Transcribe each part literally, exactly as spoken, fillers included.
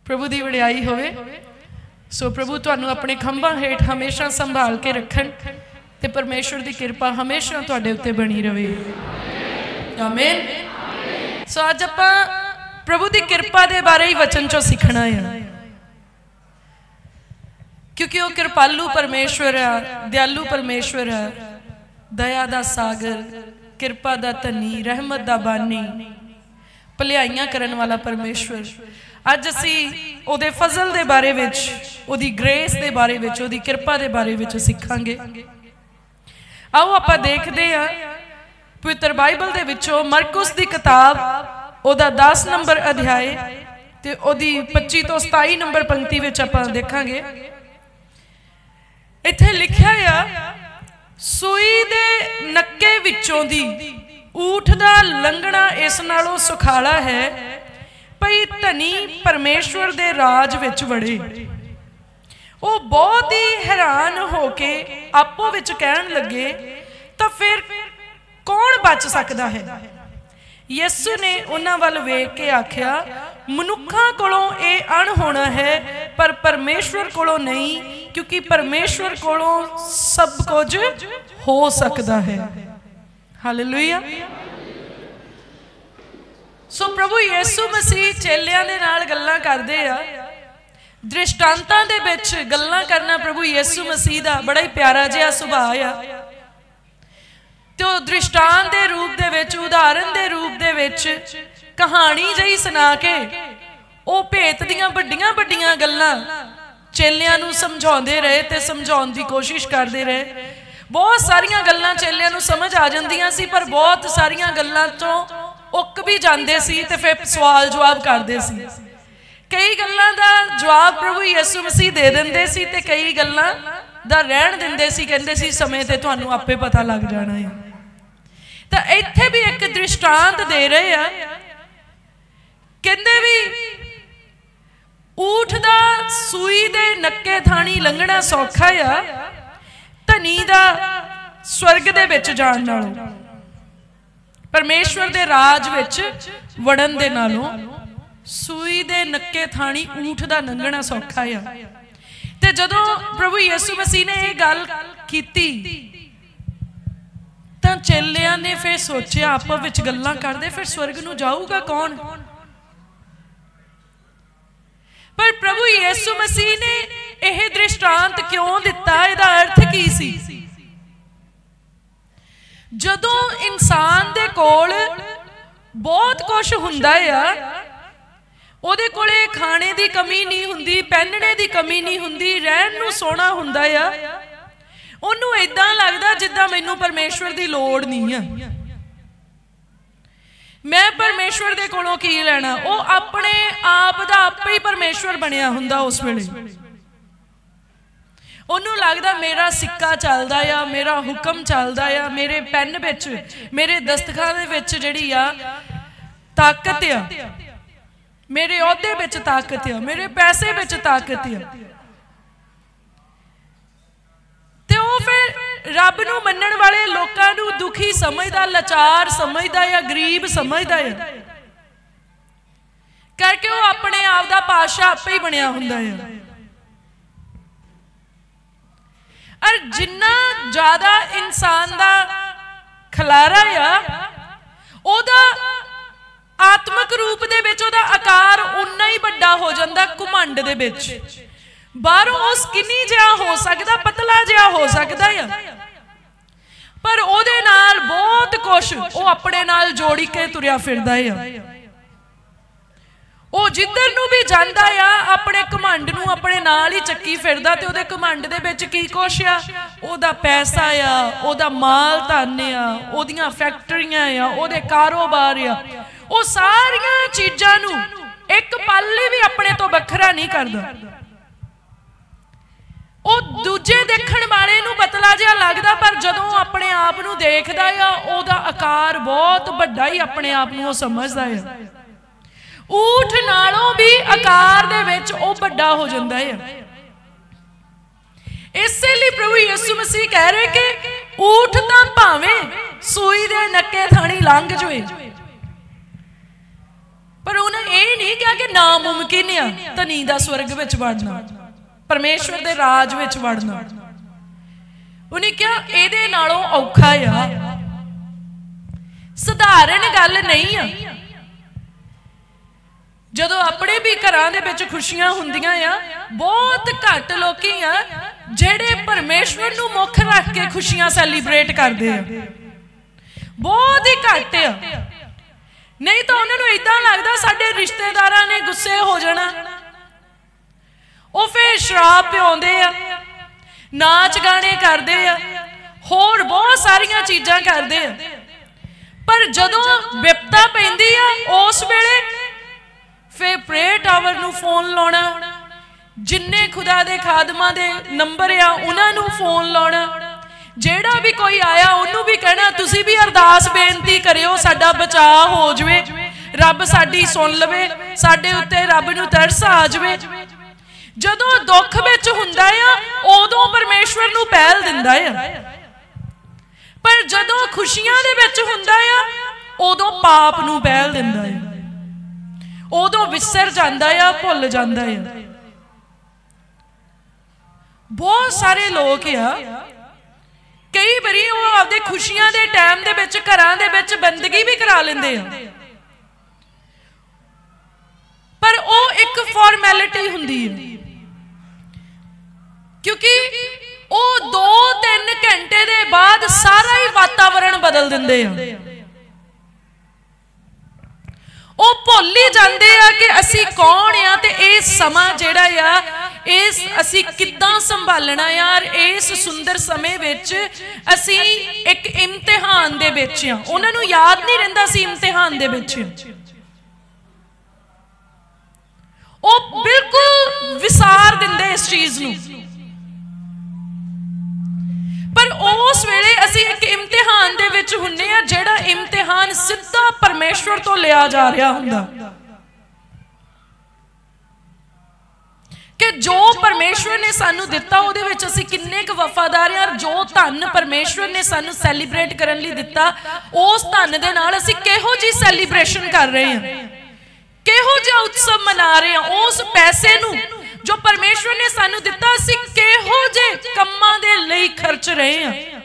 प्रभु की वडियाई होवे। सो प्रभु तुहानू अपने खंभां हेठ हमेशा संभाल के रखन ते परमेश्वर की कृपा हमेशा तुहाडे उत्ते बनी रहे। आमीन। सो अज आपां प्रभु की कृपा के बारे ही वचन चों सीखना है, क्योंकि वह कृपालू परमेश्वर है, दयालु परमेश्वर है, दया का सागर, कृपा का धनी, रहमत का बानी, भलाइयां करन वाला परमेश्वर। अज असी उहदे फजल के बारे विच, उहदी ग्रेस के बारे विच, उहदी कृपा के बारे विच सीखांगे। आओ आपां देखदे हां पवित्र बाइबल दे विचों मरकुस दी किताब उहदा दस नंबर अध्याय ते उहदी पच्ची तो सताई नंबर पंक्ति विच आपां देखांगे। इत्थे लिखिया आ, सूई दे नक्के विचों दी ऊठ दा लंघना इस नालों सुखाला है भई धनी परमेश्वर दे राज विच वड़े। वो बहुत ही हैरान होके आपो विच कहन लगे, तो फिर कौन बच सकता है? यसु ने उन्हां वल वेख के आख्या, मनुखां कोलों ये अणहोना है पर परमेश्वर कोलों नहीं, क्योंकि परमेश्वर कोलों सब कुछ हो सकता है। हालेलुया। सो प्रभु यीशु मसीह चेलियां दे नाल गल्लां करदे आ, दृष्टांतां दे विच गल्लां करना प्रभु यीशु मसीह दा बड़ा ही प्यारा जिहा सुभाव आ। तो दृष्टांत के रूप दे विच, उदाहरण के रूप दे विच कहानी जही सुना के वो भेत दियां वड्डियां वड्डियां गल्लां चेलियां नूं समझाउंदे रहे ते समझाउण दी कोशिश करदे रहे। बहुत सारियां गल्लां चेलियां नूं समझ आ जांदियां सी, पर बहुत सारियां गल्लां चों उक भी जांदे सी ते फिर सवाल जवाब करदे सी। कई गल्लां दा जवाब प्रभु यीशु मसीह दे दिंदे सी ते कई गल्लां दा रहण दिंदे सी, कहंदे सी समय ते तुहानूं आपे पता लग जाना है। तो इत्थे भी एक दृष्टांत दे रहे आ, कहंदे भी ऊठ दा सूई दे नक्के थाणी लंघना सौखा आ, धनी दा स्वर्ग दे विच जाण नालों, परमेश्वर दे राज विच वड़न दे नालों सूई दे नक्के थाणी ऊठ दा लंघना सौखा आ। ते जदों प्रभु यीशु मसीह ने यह गल कीती तां चेलियां ने फिर सोचिया, आपस विच गल्लां करदे, फिर स्वर्ग नूं जाऊगा कौन? पर प्रभु यीशु मसीह ने यह दृष्टांत क्यों दिता, इहदा अर्थ की सी? जदों इंसान दे कोल बहुत कुछ हुंदा आ, ਉਹਦੇ ਕੋਲੇ खाने की कमी नहीं हुंदी, पहनने की कमी नहीं हुंदी, रहन नूं सोहना हुंदा आ, ਉਹਨੂੰ इदां लगदा जिद्दां मैनूं परमेश्वर की लोड़ नहीं है, मैं परमेश्वर दे कोलों की लैना। वो अपने आप दा आपे ही परमेश्वर बनिया हुंदा उस वेले। ਉਹਨੂੰ लगदा मेरा सिक्का चलदा आ, मेरा हुक्म चलदा आ, मेरे पेन विच, मेरे दस्तखां दे विच जिहड़ी आ ताकत आ, मेरे औहदे विच ताकत आ, मेरे पैसे विच ताकत आ। ते वो फिर रब नूं मन्नण वाले लोकां नूं दुखी समझदा, लाचार समझदा या गरीब समझदा है, करके वो अपने आप दा पातशाह आपे ही बनिया हुंदा है। और जिन्ना ज्यादा इंसान दा खलारा आ, ओदा आत्मक रूप दे विच ओदा आकार उन्ना ही बड़ा हो जाता घुमंड दे विच। बाहरों वो स्किनी जिहा हो सकता, पतला जिहा हो सकता है, पर ओदे नाल बहुत कुछ वो अपने नाल जोड़ी के तुरिया फिरदा है। वो जिधर नूं भी जांदा आ अपने घमंड नूं अपने नाल ही चक्की फिरदा, ते ओदे घमंड दे विच की कुछ आ, ओदा पैसा आ, ओदा माल धन आ, ओदियां फैक्टरियां आ, ओदे कारोबार आ, वो सारियां चीज़ां नूं एक पल भी अपने तो वखरा नहीं करदा। वो दूजे देखण वाले नूं पतला जिहा लगदा, पर जदों अपने आप नूं देखदा आ ओदा आकार बहुत वड्डा ही अपने आप नूं समझदा है। ऊठ नालों भी आकार दे विच ओ वड्डा हो जाता है। इसलिए प्रभु यीशु मसीह कह रहे कि ऊठ तां भावें सूई दे नक्के थाणी लंघ जाए, पर उन्हें ये नहीं कहा कि नामुमकिन है धनी दा स्वर्ग विच वड़ना, परमेश्वर दे राज विच वड़ना। उन्हें कहा इहदे नालों औखा आ, सधारण गल नहीं है। जदों अपने भी घरां दे विच खुशियां हुंदियां आ, बहुत घट लोग आ जिहड़े परमेश्वर नूं मुख रख के खुशियां सैलीब्रेट करते हैं, बहुत ही घट आ। नहीं तो उन्होंने इदां लगदा साडे रिश्तेदारां ने गुस्से हो जाना, वो फिर शराब पिआउंदे आ, नाच गाने करते आ, होर बहुत सारियां चीज़ां करते आ। पर जदों विपता पैंदी आ उस वेले फिर प्रेयर टावर नूं फोन लाउणा, जिन्ने खुदा दे खादमां दे नंबर आ उन्हां नूं फोन लाउणा, जेड़ा भी कोई आया उन्होंने भी कहना तुसी भी अरदास बेनती करियो साडा बचाव हो जाए, रब साडी सुन लवे, साडे उत्ते रब नूं तरस आ जाए। जदों दुख विच हुंदा आ उदों परमेश्वर नूं पहल दिंदा आ, पर जदों खुशियां दे विच हुंदा आ उदों पाप नूं पहल दिंदा आ, उदों विसर जांदा आ, भुल जांदा आ। बहुत सारे लोग आ कई बारी वो आपदे खुशियां दे टाइम दे विच घरां दे विच बंदगी भी करा लेंदे आ, पर वो एक फॉर्मैलिटी हुंदी है, क्योंकि वो दो तीन घंटे दे बाद सारा ही वातावरण बदल दिंदे आ। वो भुल ही जाते हैं कि असी कौन आ ते ये समा जिहड़ा आ इस असी किद्दां संभालना यार, इस सुंदर समय विच असी एक इम्तिहान दे विच आ। उन्हां नूं याद नहीं रहिंदा सी इम्तिहान दे विच, वो बिल्कुल विसार दिंदे इस चीज नूं। पर उस वेले असी एक इम्तिहान दे विच हुन्ने आ, जिहड़ा इम्तिहान सीधा परमेश्वर तो लिया जा रहा हुंदा कि जो परमेश्वर ने सानू दिता उहदे विच असी किन्ने क वफादार आ। जो धन परमेश्वर ने सानू सैलीब्रेट करन लई दिता उस धन दे नाल असी किहो जी सैलीब्रेशन कर रहे हैं, किहो जिहा उत्सव मना रहे हैं। उस पैसे नूं जो परमेश्वर ने सानू दिता असी किहो जे कम्मां दे लई खर्च रहे हैं।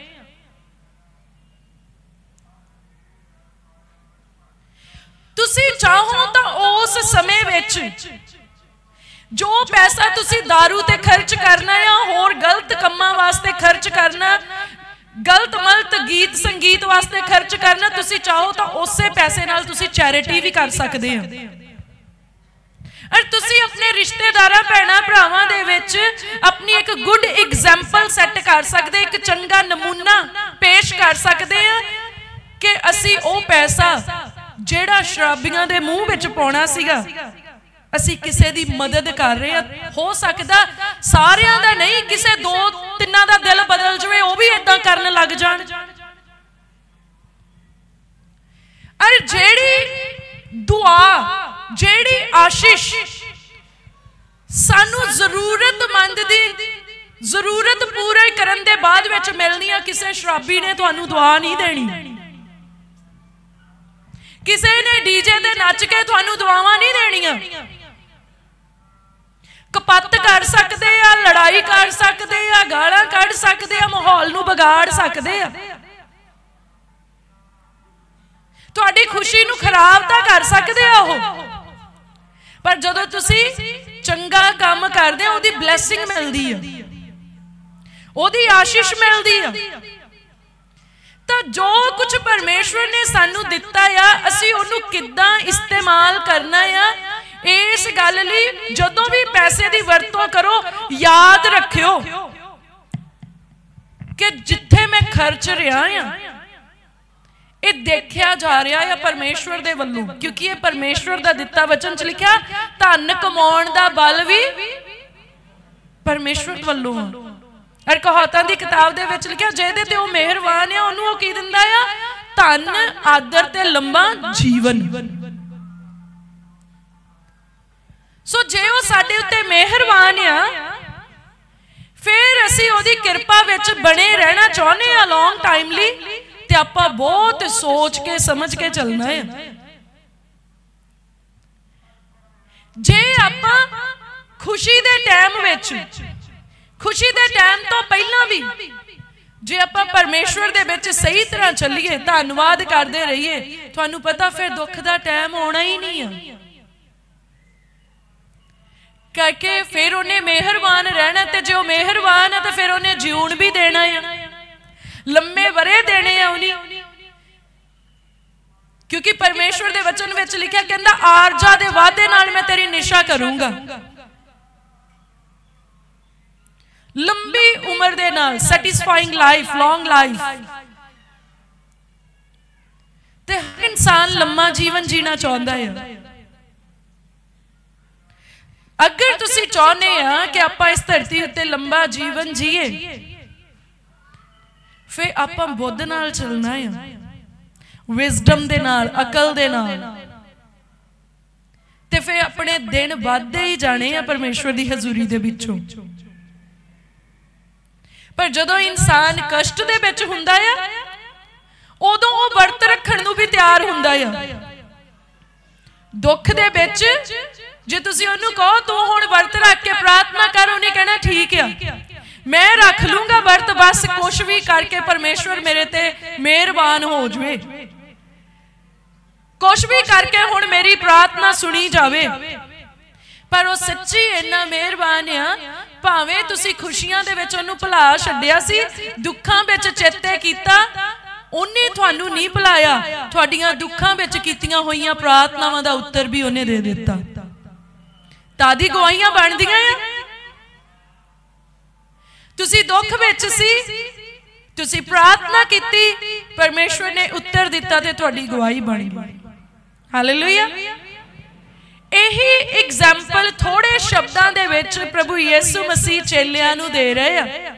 तुसी चाहो तो उस समय विच जो पैसा तुसी दारू ते खर्च करना या होर गलत कम्मां वास्ते खर्च करना, गलत मलत गीत संगीत वास्ते खर्च करना, तुसी चाहो तो उसे पैसे नाल तुसी चैरिटी भी कर सकते हो। और तुसी अपने रिश्तेदारां भैणां भरावां दे विच अपनी एक गुड एग्जाम्पल सैट कर सकते, एक चंगा नमूना पेश कर सकते हैं कि असी वो पैसा जिहड़ा शराबियां दे मूँह विच पाउणा सीगा असी किसे दी मदद कर रहे हैं। हो सकदा सारियां दा नहीं, किसे दो तिन्नां दा दिल बदल जाए वो भी इदां करन लग जाण। और जेड़ी दुआ जेड़ी आशीष सानू जरूरतमंद दी जरूरत पूरी करन दे बाद विच मिलनी है, किसी शराबी ने तुहानू दुआ नहीं देनी, किसी ने डीजे ते नच के तुहानू दुआवां नहीं देनियां। कपत कर सकते आ, लड़ाई कर सकते आ, गालां कढ़ सकते आ, माहौल नू बिगाड़ सकते आ, तुहाडी खुशी नू खराब तां कर सकते आ ओह। पर जदों तुसी चंगा काम करदे हो ओहदी ब्लैसिंग मिलदी है, ओहदी आशीष मिलदी है। तो जो कुछ परमेश्वर ने सानू दिता आ असी ओनू किद्दां इस्तेमाल करना आ, इस गल लई जदों भी पैसे दी वरतों करो याद रखियो कि जिथे मैं खर्च रहा हां ये देखिया जा रहा है परमेश्वर दे वल्लों, क्योंकि ये परमेश्वर दा दिता वचन च लिखिया धन कमाउण दा बल भी परमेश्वर वल्लों। और कहावतां दी किताब दे विच लिखिया जिहदे ते ओह मेहरबान है ओनू ओह की दिंदा आ धन आदर ते लंबा जीवन। सो जे ओह साडे उत्ते मेहरबान आ फिर असीं ओहदी किरपा विच बने रहना चाहुंदे आ लॉन्ग टाइम लई, ते आपां बहुत सोच के समझ के चलना है। जे आपां खुशी दे टाइम विच, खुशी दे टाइम तो पहला भी जे आपां परमेश्वर दे विच सही तरह चलीए, धन्नवाद करते रहिए, तुहानूं पता फिर दुख दा टाइम आउणा ही नहीं है। करके फिर उन्हें मेहरबान रहना, ते जो मेहरबान है तो फिर उन्हें जीवन भी देना है, लम्मे वरे देने हैं उन्हें। क्योंकि परमेश्वर दे वचन विच लिखिया, कहंदा आरजा दे वादे नाल मैं तेरी निशा करूंगा, लंबी उम्र दे नाल, सैटिस्फाइंग लाइफ, लॉन्ग लाइफ। ते हर इंसान लम्मा जीवन जीना चाहता है। अगर तुसी चाहते हैं कि आपां इस धरती उत्ते लंबा जीवन जीए, फिर आपां बुद्ध नाल चलना है, विजडम दे नाल, अकल दे नाल, ते फिर अपने दिन बढ़ते ही जाने हैं परमेश्वर की हजूरी दे विचों। पर जदों इंसान कष्ट दे विच हुंदा है, उदों वो वर्त रखण नूं भी तैयार हुंदा है। दुख दे विच जे तुसी उन्होंने कहो तू हुण वर्त रख के प्रार्थना कर, उन्हें कहना ठीक है, मैं रख लूंगा वर्त, बस कुछ भी करके परमेश्वर मेरे ते मेहरबान हो जाए, कुछ भी करके हुण मेरी प्रार्थना सुनी जावे। पर वो सच्ची इन्ना मेहरबान आ, भावें तुसी खुशियां दे विच उन्हूं भुला छड्डिया सी, दुखां विच चेते कीता, उन्हें तुहानूं नहीं भुलाया, तुहाडीआं दुखां विच कीतीआं होईआं प्रार्थनावां दा उत्तर भी उन्हें दे दिता। तादी गवाहियां बनदियां आ। तुसी दुख विच सी, तुसी प्रार्थना कीती, परमेश्वर ने उत्तर दिता ते तुहाडी गवाही बनी। हालेलुया। यही एग्जाम्पल थोड़े शब्दां दे विच प्रभु यीशु मसीह चेलियां नूं दे रहे हैं।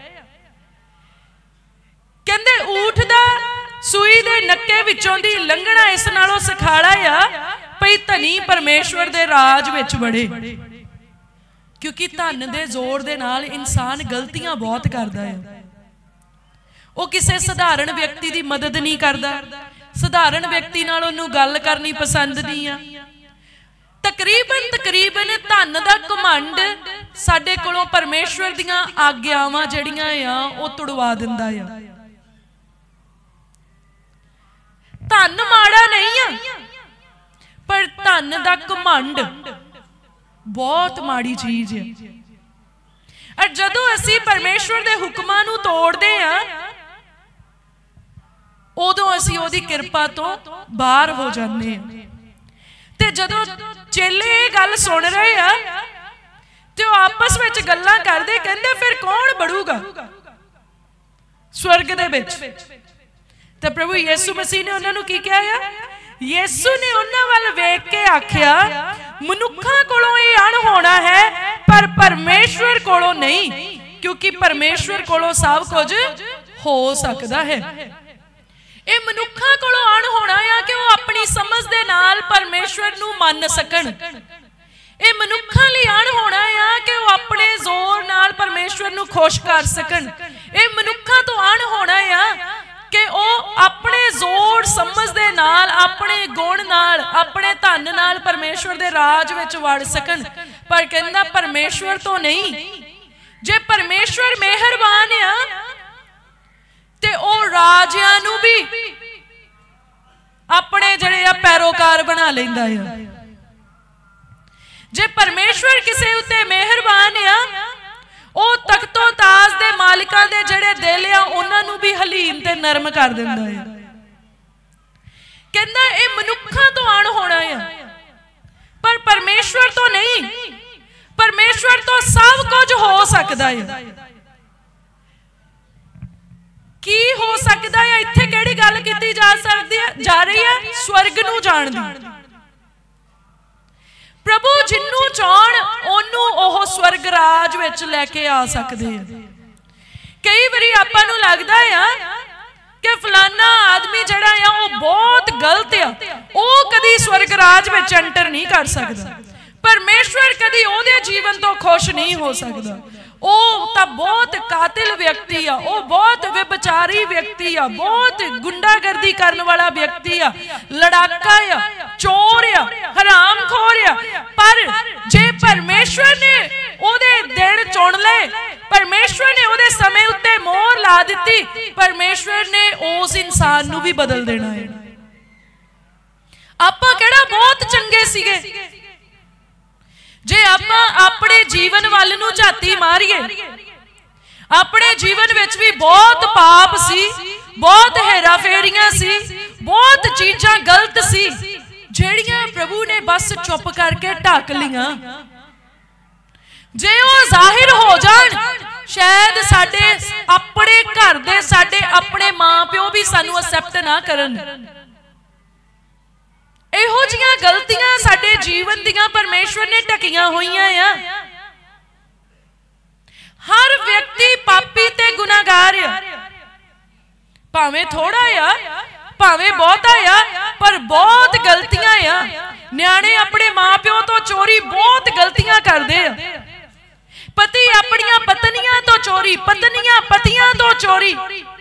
कहंदे ऊठ दा सूई दे नक्के विचों दी लंघना इस नालों सखाड़ा आ भई धनी परमेश्वर दे राज विच बड़े। क्योंकि धन दे जोर दे नाल इंसान गलतियां बहुत करदा है। वो किसी साधारण व्यक्ति की मदद नहीं करता, साधारण व्यक्ति नाल उन्हूं गल करनी पसंद नहीं आ। तकरीबन तकरीबन धन दा घमंड साडे कोलों परमेश्वर दीआं आग्यावां जिहड़ियां आ वो तुड़वा दिंदा आ। धन माड़ा नहीं आ, पर धन दा घमंड बहुत माड़ी चीज है। और जदों असीं परमेश्वर दे हुक्मां नूं तोड़दे आ, उदों असीं ओहदी किरपा तो बाहर हो जांदे आ। ते जदों चेले ये गल सुन रहे आ ते ओह आपस विच गल्लां करदे, कहंदे फिर कौन बढ़ूगा स्वर्ग दे विच। ते प्रभु यीशु मसीह ने उन्हां नूं की कहा? यीशु ने उन्हां वल वेख के आख्या, मनुखां कोलों ये अणहोणा है पर परमेश्वर कोलों नहीं, क्योंकि परमेश्वर कोलों सब कुछ हो सकता है। ये मनुखां कोलों अणहोणा है कि वो अपनी समझ दे नाल परमेश्वर नूं मान सकण। ये मनुखां लई अणहोणा है कि वो अपने जोर नाल परमेश्वर नूं खुश कर सकण। ये मनुखां तो अणहोणा है कि वो अपने जोर समझ दे नाल, अपने गुण नाल, अपने धन नाल परमेश्वर दे राज विच वड़ सकन। पर कहंदा परमेश्वर तो नहीं। जे परमेश्वर मेहरबान आ ते ओ राजियां नूं भी अपने जिहड़े आ पैरोकार बना लैंदा है। जे परमेश्वर किसे उत्ते मेहरबान आ, ओ तख्तो ताज दे मालिकां दे जिहड़े दिल आ उन्हां नूं भी हलीम ते नरम कर दिंदा है। कहंदा ए मनुखां तो अणहोणा है पर परमेश्वर तो नहीं। परमेश्वर तो सब कुछ हो सकता है। की हो सकता है? इत्थे किहड़ी गल कीती जा सकदी है जा रही है? स्वर्ग नूं जाण दी। प्रभु जिन्नू चाहण ओनू ओह स्वर्ग राज विच लैके आ सकदे हैं। कई बारी आपां नूं लगदा है कि फलाना आदमी जिहड़ा आ वो बहुत गलत आ, वो कदी स्वर्ग राज विच एंटर नहीं कर सकदा। परमेश्वर कदी ओहदे जीवन तो खुश नहीं हो सकदा। ओ तां बहुत कातिल व्यक्ति आ, ओ बहुत व्यभिचारी व्यक्ति आ, बहुत गुंडागर्दी करने वाला व्यक्ति आ, लड़ाका आ, चोर आ, हरामखोर आ। पर जे परमेश्वर ने ओदे दिन चुन ले, परमेश्वर ने ओदे समय उत्ते मोहर ला दी, परमेश्वर ने उस इंसान नू भी बदल देना है। आपां किहड़ा बहुत चंगे सीगे, जे आपां अपने जीवन वाल नू झाती मारीए, अपने जीवन विच भी बहुत पाप सी, बहुत हेरा फेरियां सी, बहुत चीज़ां गलत सी ਜਿਹੜੀਆਂ प्रभु ने बस चुप करके ढक लिया। जे वो जाहिर हो जान, शायद साडे अपने घर दे, साडे अपने मां प्यो भी सानू एक्सेप्ट ना करन। इहो जिहियां गलतियां साडे जीवन दियां परमेश्वर ने ढकियां होईयां आ। हर व्यक्ति पापी ते गुनाहगार आ, भावें थोड़ा आ भावें बहुता आ, पर बहुत गलतियां आ। न्याणे अपने मां प्यो तो चोरी बहुत गलतियां करते आ, पति अपनियां पत्नियां तो चोरी, पत्नियां पतियां तो चोरी,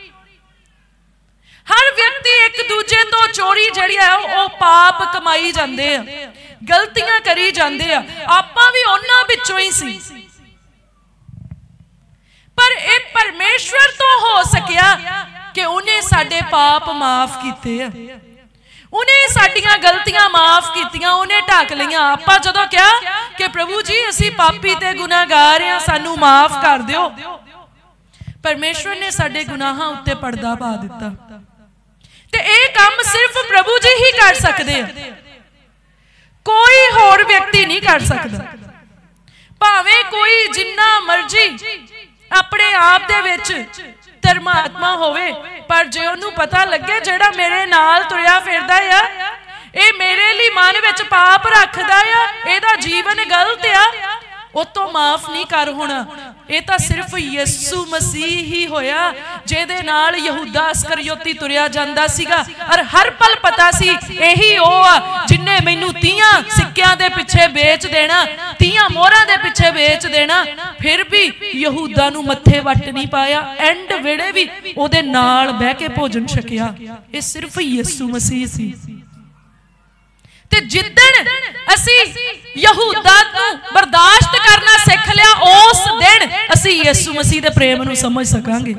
हर व्यक्ति एक दूजे तो चोरी जिहड़ी है वो पाप कमाई जांदे आ, गलतियां करी जांदे आ। आपां भी उन्हां विचों ही सी, पर ये परमेश्वर तो हो सकिया कि उन्हें साडे पाप माफ कीते, उन्हें साडियां गलतियां माफ कीतियां, उन्हें ढक लिया। आपां जदों कहा कि प्रभु जी असीं पापी ते गुनाहगार आ, सानू माफ कर दिओ, परमेश्वर ने साडे गुनाहां उत्ते पर्दा पा दिता। ते ये काम सिर्फ प्रभु जी ही कर सकते हैं, कोई होर व्यक्ति नहीं कर सकता। भावें कोई जिन्ना मर्जी अपने आप दे विच धर्मात्मा होवे, पर जे उन्होंने पता लगे जेड़ा मेरे नाल तुरिया फिरदा आ, ये मेरे लिए मन विच पाप रखदा आ, इहदा जीवन गलत आ, उतो माफ नहीं कर होना। ये तो सिर्फ यीशु मसीह ही होया जिहदे नाल यहूदा अस्करियोती तुरिया जांदा सीगा, और हर पल पता सी यही ओ आ जिन्ने मैनू तीहां सिक्कियां दे पिछे बेच देना, तीहां मोहरां दे पिछे बेच देना, फिर भी यहूदा नू मत्थे वट नहीं पाया, एंड वेड़े भी ओदे नाल बह के भोजन छकिया। ये सिर्फ यीशु मसीह सी। ते जिद्दन असी यहूदा नू बर्दाश्त करना सीख लिया, उस दिन असी यीशु मसीह दे प्रेम नू समझ सकांगे।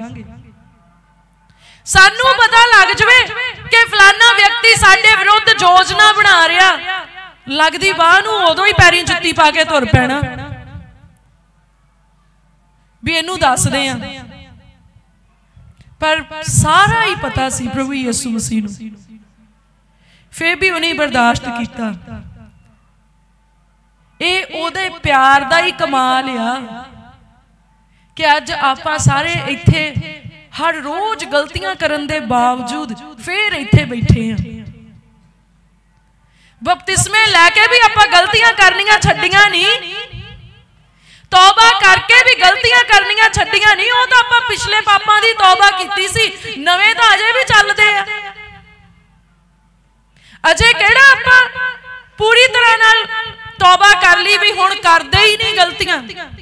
सानू पता लग जाए कि फलाना व्यक्ति साडे विरुद्ध योजना बना रहा, लगदी बाह नू उदों ही पैरीं जुत्ती पा के तुर पैना भी इनू दसदे आ, पर सारा ही पता सी प्रभु यीशु मसीह नू, फिर भी उन्हें बर्दाश्त किया। ये ओदे प्यार दा ही कमाल आ कि अज आपां सारे इत्थे हर रोज गलतियां करन दे बावजूद फिर इत्थे बैठे हैं। बपतिस्मे लैके भी आपां गलतियां करनियां छड्डियां नहीं, तौबा करके भी गलतियां करनियां छड्डियां नहीं। वो तो आपां पिछले पापां दी तौबा कीती सी, नवे तो अजे भी चलदे आ। अजे केड़ा आपां पूरी तरह नाल तौबा कर ली भी हुण करदे ही नहीं गलतियां,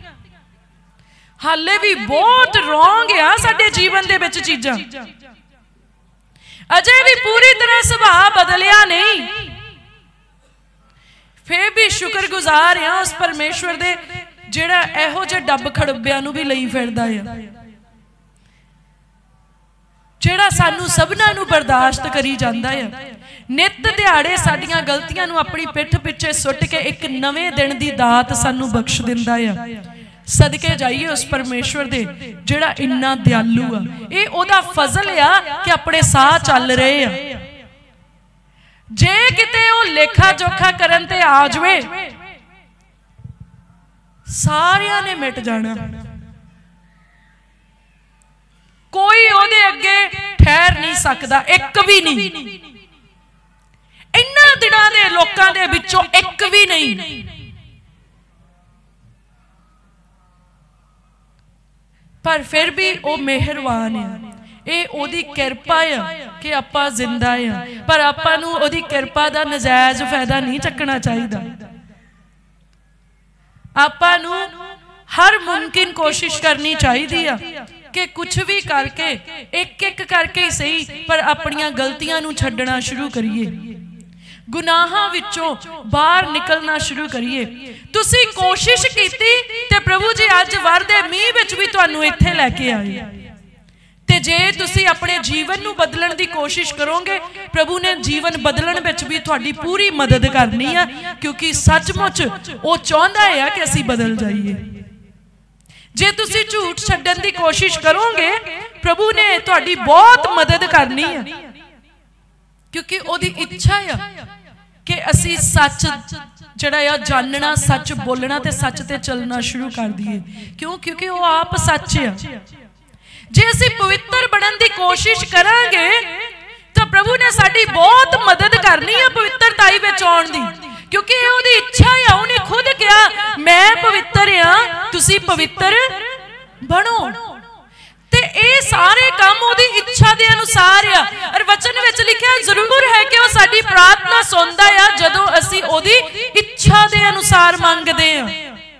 हाले भी बहुत रॉन्ग आ साडे जीवन दे विच चीज़ां, अजे भी पूरी तरह सुभाव बदलिया नहीं। फिर भी शुक्रगुजार आ उस परमेश्वर दे जिहड़ा इहो जिहे डब खड़बियां नूं भी लई फिरदा है, जिहड़ा सानू सबना नूं बर्दाश्त करी जांदा है। नित दिहाड़े साडियां गलतियां नूं अपनी पिठ पिछे सुट के एक नवे दिन दी दात सानू बख्श दिंदा है। सदके जाइए उस परमेश्वर दे जिहड़ा इन्ना दयालु आ। ये ओदा फजल आ कि अपने साह चल रहे आ। जे किते ओ लेखा जोखा करन ते आ जावे, सारियां ने मिट जाना, कोई ओदे अगे ठहर नहीं सकदा, एक भी नहीं। इन्हां दिनां दे लोकां दे विचों एक भी नहीं। पर फिर भी वो मेहरबान है। ये ओदी किरपा है कि आपां जिंदा है, पर आपां नूं ओदी किरपा दा नजायज फायदा नहीं चकना चाहिदा। आपां नूं हर मुमकिन कोशिश करनी चाहिदी आ कि कुछ भी करके एक एक करके ही सही, पर अपनियां गलतियां नूं छड्डना शुरू करिए। गुनाहां विचों बाहर निकलना शुरू करिए। तुसी कोशिश कीती ते प्रभु जी अज वरदे मींह विच भी तुहानूं इत्थे लैके आए। ते जे तुसी अपने जीवन नूं बदलण दी कोशिश करोगे, प्रभु ने जीवन बदलण विच भी तुहाडी पूरी मदद करनी है, क्योंकि सचमुच वो चाहुंदा है कि असीं बदल जाइए। जे तुसी झूठ छड्डण दी कोशिश करोगे, प्रभु ने तुहाडी बहुत मदद करनी है, क्योंकि ओदी इच्छा है कि असी सच जड़ा या जानना, सच बोलना ते सच ते चलना शुरू कर दिए। क्यों? क्योंकि वो आप सच है। जे असी पवित्र बनने की कोशिश करांगे तो प्रभु ने साडी बहुत मदद करनी है पवित्रताई विच आउण दी, क्योंकि ओदी इच्छा है। उन्हें खुद कहा मैं पवित्र हाँ, तुसी पवित्र बनो। ते ये सारे काम ओदी इच्छा दे अनुसार आ। और वचन विच लिखिया जरूर है कि वो साडी प्रार्थना सुनदा है जदों असी ओदी इच्छा दे अनुसार मंगदे हां।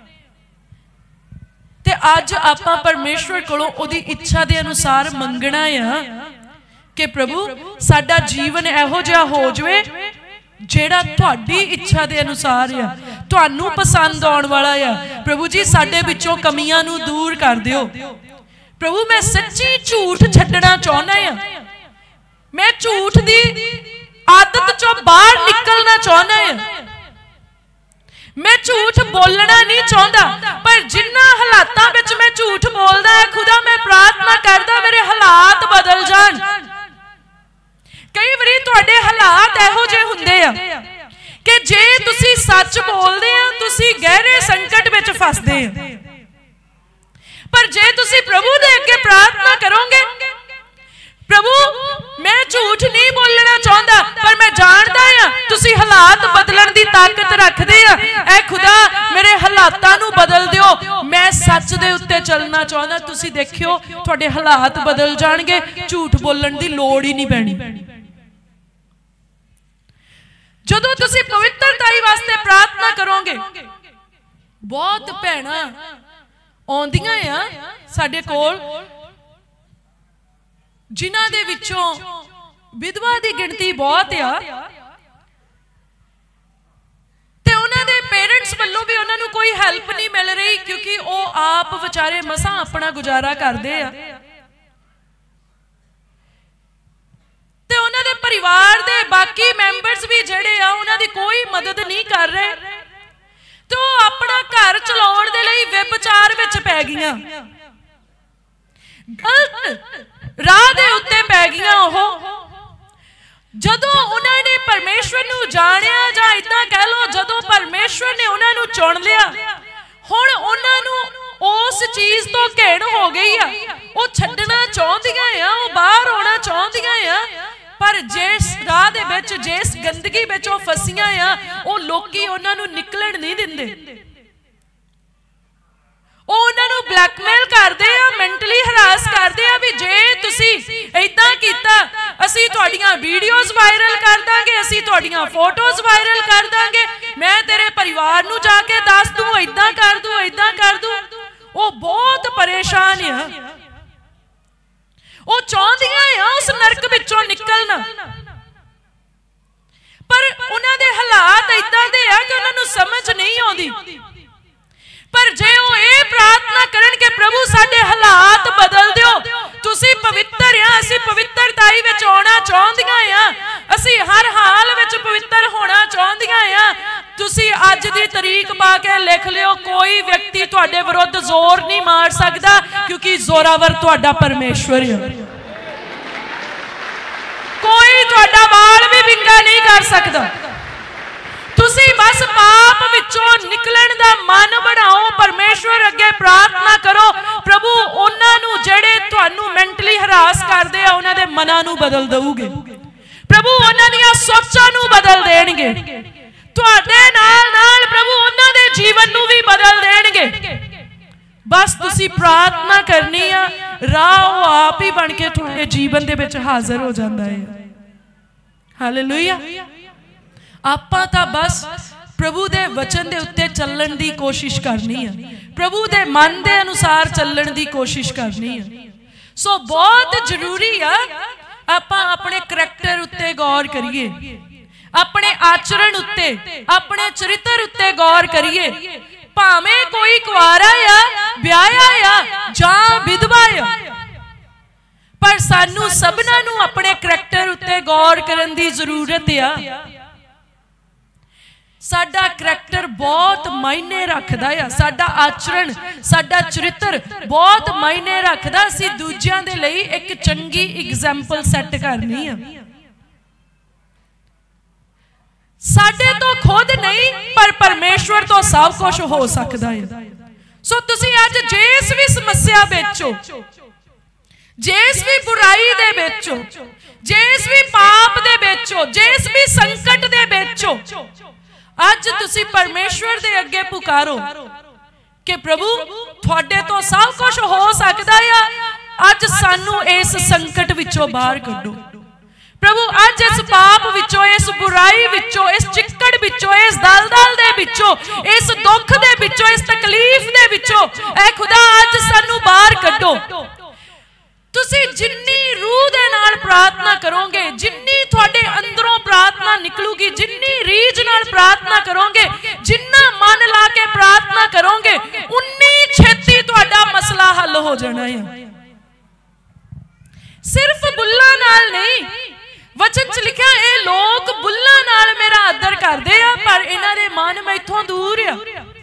ते अज आपां परमेश्वर कोलों ओदी इच्छा दे अनुसार मंगना है कि प्रभु साडा जीवन इहो जिहा हो जावे जेड़ा तुहाडी इच्छा दे अनुसार है, तुहानूं पसंद आउण वाला है। प्रभु जी साडे विचों कमियां नूं दूर कर दिओ। प्रभु मैं सच्ची झूठ छड्डना चाहुंदा हां, मैं झूठ दी आदत चों बाहर निकलना चाहुंदा हां, मैं झूठ बोलना नहीं चाहता। पर जिन्ना हालातां विच मैं झूठ बोलदा है, खुदा मैं प्रार्थना करदा मेरे हालात बदल जाण। कई बारी तुहाडे हालात इहो जिहे हुंदे आ कि जे तुसी सच बोलदे आ तुसी गहरे संकट विच फसदे आ। पर जे तुसी प्रभु दे अगे प्रार्थना करोगे, प्रभु मैं झूठ नहीं बोलना चाहता, पर मैं जानता हां तुसी हालात बदलण दी ताकत रखदे आ। ऐ खुदा मेरे हालातां नूं बदल दिओ, मैं सच दे उत्ते चलना चाहना। तुसी देखियो तुहाडे हालात बदल जाणगे, झूठ बोलण दी लोड़ ही नहीं पैणी। जदों तुसी पवित्रताई वास्ते प्रार्थना करोगे, बहुत भैणां आउंदियां आ साडे कोल जिन्हां दे विचों विधवा दी गिणती बहुत आ, ते उन्हां दे पेरेंट्स वल्लों भी उन्हां नूं कोई हैल्प नहीं मिल रही, क्योंकि वो आप विचारे मसां अपना गुजारा करदे आ। ते उन्हां दे परिवार दे बाकी मैंबर्स भी जिहड़े आ उन्हां दी कोई मदद नहीं कर रहे, तो अपना घर चलाउण दे लई व्यभिचार विच पै गईयां, गलत राह दे उत्ते पै गईयां। ओह जदों उन्हां ने परमेश्वर नूं जाणिया, जां इदां कह लो जदों परमेश्वर ने उन्हां नूं चुन लिया, हुण उन्हां नूं उस चीज तो घिण हो गई आ, वो छड्डना चाहुंदियां आ, वो बाहर आउणा चाहुंदियां आ। पर जिस राह दे विच जिस गंदगी विच वो फसियां आ, वो लोकी उन्हां नूं निकलण नहीं दिंदे। वो उन्हां नूं ब्लैकमेल करदे आ, मैंटली हरास करदे आ भी जे तुसी इदां कीता असीं तुहाडीआं वीडियोज़ वायरल कर दांगे, असीं तुहाडीआं फोटोज़ वायरल कर दांगे, मैं तेरे परिवार नूं जाके दस दूं, इदां कर दूं, इदां कर दूं। वो बहुत परेशान आ, वो चाहुंदियां आ उस नरक विचों निकलना, पर उन्हां दे हालात इदां दे आ कि उन्हां नूं समझ नहीं आउंदी। पर जे वो ये प्रार्थना करन कि प्रभु साडे हालात बदल दिओ, तुसी पवित्र आ, असीं पवित्रताई विच आउणा चाहुंदियां आ, असीं हर हाल विच पवित्र होना चाहुंदियां आ। तुसी अज दी तारीख पा के लिख लिओ, कोई व्यक्ति तुहाडे विरुद्ध जोर नहीं मार सकदा, क्योंकि जोरावर तुहाडा परमेश्वर है। कोई तुहाडा बाल भी विंगा नहीं कर सकदा। तुसी बस पाप विचों निकलण दा मन बनाओ, परमेश्वर अगे प्रार्थना करो, प्रभु उन्हां नूं जिहड़े तुहानूं मैंटली हरास करदे आ उन्हां दे मनां नूं बदल देऊगे, प्रभु उन्हां दीआं सोचां नूं बदल देणगे, तुहाडे नाल नाल प्रभु उन्हां दे जीवन नूं भी बदल देणगे। बस तुसी प्रार्थना करनी आ, राह आप ही बन के तुहाडे जीवन दे विच हाज़र हो जांदा है। हालेलुया। आपां तां बस प्रभु दे वचन दे उत्ते चलण दी कोशिश करनी है, प्रभु दे मन दे अनुसार चलण दी कोशिश करनी है। सो बहुत जरूरी है आपां अपने करैक्टर उत्ते गौर करिए, अपने आचरण उत्ते, अपने चरित्र उत्ते गौर करिए। भावें कोई कुआरा या ब्याया या जां विधवा या, पर सानू सबना नू अपने करैक्टर उत्ते गौर करन दी जरूरत आ। साडा करैक्टर बहुत मायने रखदा है, साडा आचरण, साडा चरित्र बहुत मायने रखदा। असीं दूजियां दे लई एक चंगी एग्जाम्पल सैट करनी है। साडे तो खुद नहीं पर परमेश्वर तो सब कुछ हो सकता है। सो तुसीं अज जिस भी समस्या विच हो, जिस भी बुराई दे विच हो, जिस भी पाप दे विच हो, जिस भी संकट दे विच हो, अज तुसी परमेश्वर दे अगे पुकारो कि प्रभु तुहाडे तो सब कुछ हो सकता है। अज सानू इस संकट विचों बाहर कड्डो प्रभु। अज इस पाप विचों, इस बुराई विचों, इस चिक्कड़ विचों, इस दलदल दे विचों, इस दुख दे विचों, इस तकलीफ दे विचों ऐ खुदा अज सानू बाहर कड्डो। तुसी जिन्नी रूह दे नाल प्रार्थना करोगे, जिन्नी तुहाडे अंदरों प्रार्थना निकलूगी, जिन्नी रीझ नाल प्रार्थना करोगे, जिन्ना मन ला के प्रार्थना करोगे, उन्नी छेती तुहाडा मसला हल हो जाना है। सिर्फ बुल्लां नाल नहीं, वचन च लिखिया ए लोग बुल्लां नाल मेरा आदर करदे आ पर इन्हां दे मन मैथों दूर आ।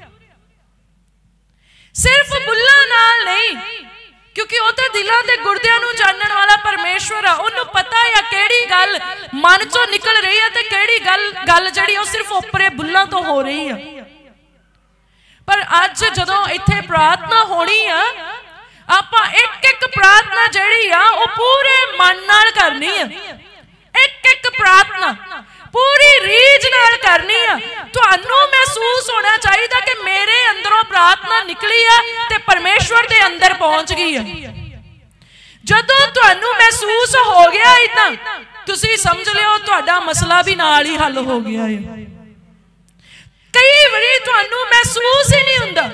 सिर्फ बुल्लां नाल नहीं, क्योंकि वो तो दिलों के गुरदियां नूं जानन वाला परमेश्वर आ। उन्होंने पता है केड़ी गल मन चों निकल रही है ते केड़ी गल गल जिहड़ी वो सिर्फ उपरे बुल्लां तो हो रही है। पर अज जदों इत्थे प्रार्थना होनी आ, आपां एक एक प्रार्थना जिहड़ी आ वो पूरे मन नाल करनी है। एक एक प्रार्थना पूरी रीझ नाल करनी है। तुहानू महसूस होना चाहिए कि मेरे अंदरों प्रार्थना निकली है ते परमेश्वर दे अंदर पहुंच गई है। जदों तुहानू महसूस हो गया इदां, तुसीं समझ लियो तुहाडा मसला भी नाल ही हल हो गया है। कई वारी तुहानू महसूस ही नहीं हुंदा,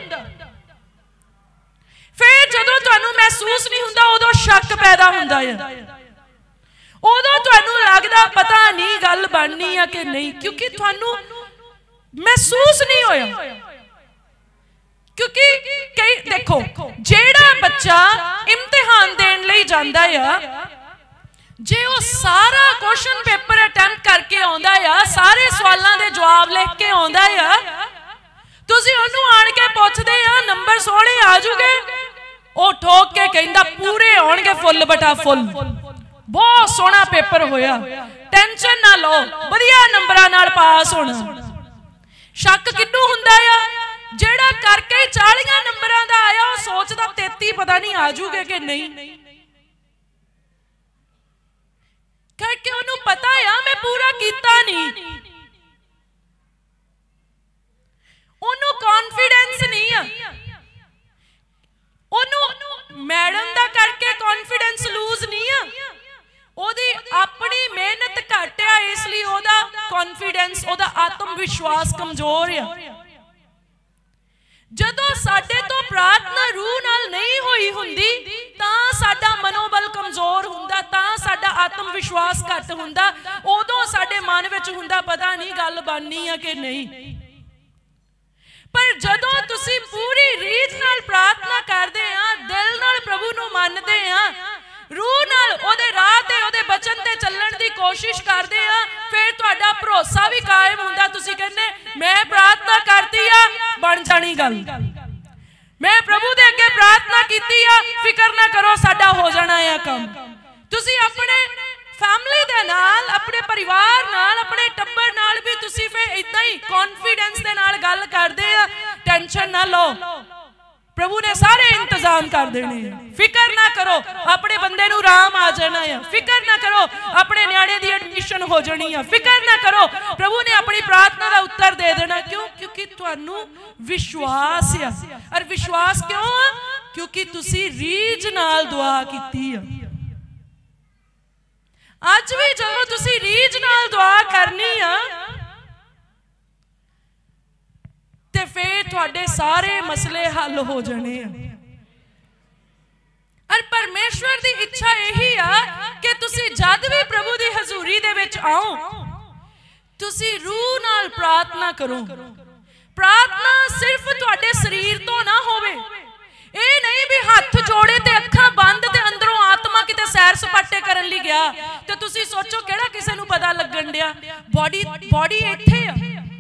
फिर जदों तुहानू महसूस नहीं हुंदा उदों शक पैदा हुंदा है। उदों तुहानू लगदा पता नहीं गल बननी है कि नहीं, क्योंकि तुहानू महसूस नहीं होया। क्योंकि कई देखो, जेड़ा बच्चा इम्तिहान देने लई जांदा है, जे वो सारा क्वेश्चन पेपर अटैम्प्ट करके आउंदा है, सारे सवालों के जवाब लिख के आउंदा है, तुसीं उहनूं आण के पुछदे आ नंबर सोहणे आ जूगे, वो ठोक के कहंदा पूरे आउणगे फुल बटा फुल, बहुत सोहना पेपर होया, टेंशन ना लो, वधिया नंबरां नाल पास होना। शक किन्नू हुंदा है? जेड़ा करके चालीस नंबरां दा आया वो सोचदा तैंतीस पता नहीं आ जूगे कि नहीं, करके उन्हें पता है मैं पूरा कीता नहीं, उन्हें कॉन्फिडेंस नहीं है, उन्हें मैडम दा करके कॉन्फिडेंस लूज नहीं है, ओदी अपनी मेहनत घट है इसलिए ओदा कॉन्फिडेंस, ओदा आत्मविश्वास कमजोर है। जदों साडे तो प्रार्थना रूह नाल नहीं होई हुंदी तां साडा मनोबल कमजोर हुंदा, तां साडा आत्मविश्वास घट हुंदा, उदों साडे मन विच हुंदा पता नहीं गल बननी है कि नहीं। पर जदों तुसी पूरी रीझ नाल प्रार्थना करदे आ, दिल नाल प्रभु नूं मनदे आ, रूह नाल ओदे राह ते ओदे बचन ते चलण दी कोशिश करदे आ, फिर तुहाडा भरोसा भी कायम हुंदा। तुसीं कहंदे मैं प्रार्थना करती आ बन जानी गल, मैं प्रभु दे अगे प्रार्थना कीती आ, फिकर ना करो साडा हो जाना है काम। तुसीं अपने फैमिली दे नाल, अपने परिवार नाल, अपने टब्बर नाल भी तुसीं फिर इदां ही कॉन्फिडेंस दे नाल गल करदे आ, टेंशन ना लो प्रभु ने सारे इंतजाम कर देने, फिकर ना करो अपने बंदे नूं राम आ जाना है, फिकर ना करो अपने न्याणे दी एडमिशन हो जानी है, फिकर ना करो प्रभु ने अपनी प्रार्थना का उत्तर दे देना। क्यों? क्योंकि तुहानू विश्वास है। और विश्वास क्यों? क्योंकि तुसी रीझ नाल दुआ कीती है। अज भी जदों तुसी रीझ नाल दुआ करनी है ते फिर तुहाडे सारे मसले हल हो जाने हैं। और परमेश्वर की इच्छा यही है कि तुसी जद भी प्रभु की हजूरी दे विच आओ तुसी रूह नाल प्रार्थना करो। प्रार्थना सिर्फ तुहाडे शरीर तो ना होवे। ये नहीं भी हाथ जोड़े ते अखां बंद ते अंदरों आत्मा किते सैर सपाटे करन लई गया ते तुसी सोचो किहड़ा किसे नूं पता लगन दिया। बॉडी बॉडी इत्थे आ।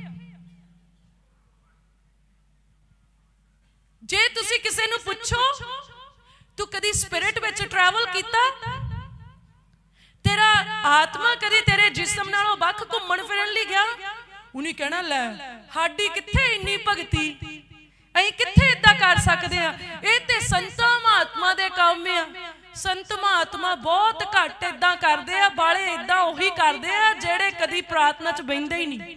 जे तुसी किसे नूं पुछो तू कदी स्पिरिट विच ट्रैवल कीता, तेरा आत्मा कदी तेरे जिस्म नालों बख घुम्मण फिरन लई गया, उन्हें कहना लै साडी कित्थे इन्नी भगती, असीं कित्थे इदां कर सकदे आ। इह ते संतां महात्मा दे काम आ। संत महात्मा बहुत घट इदां करदे आ, बाले इदां ओही करदे आ जेड़े कदी प्रार्थना च बहिंदे ही नहीं।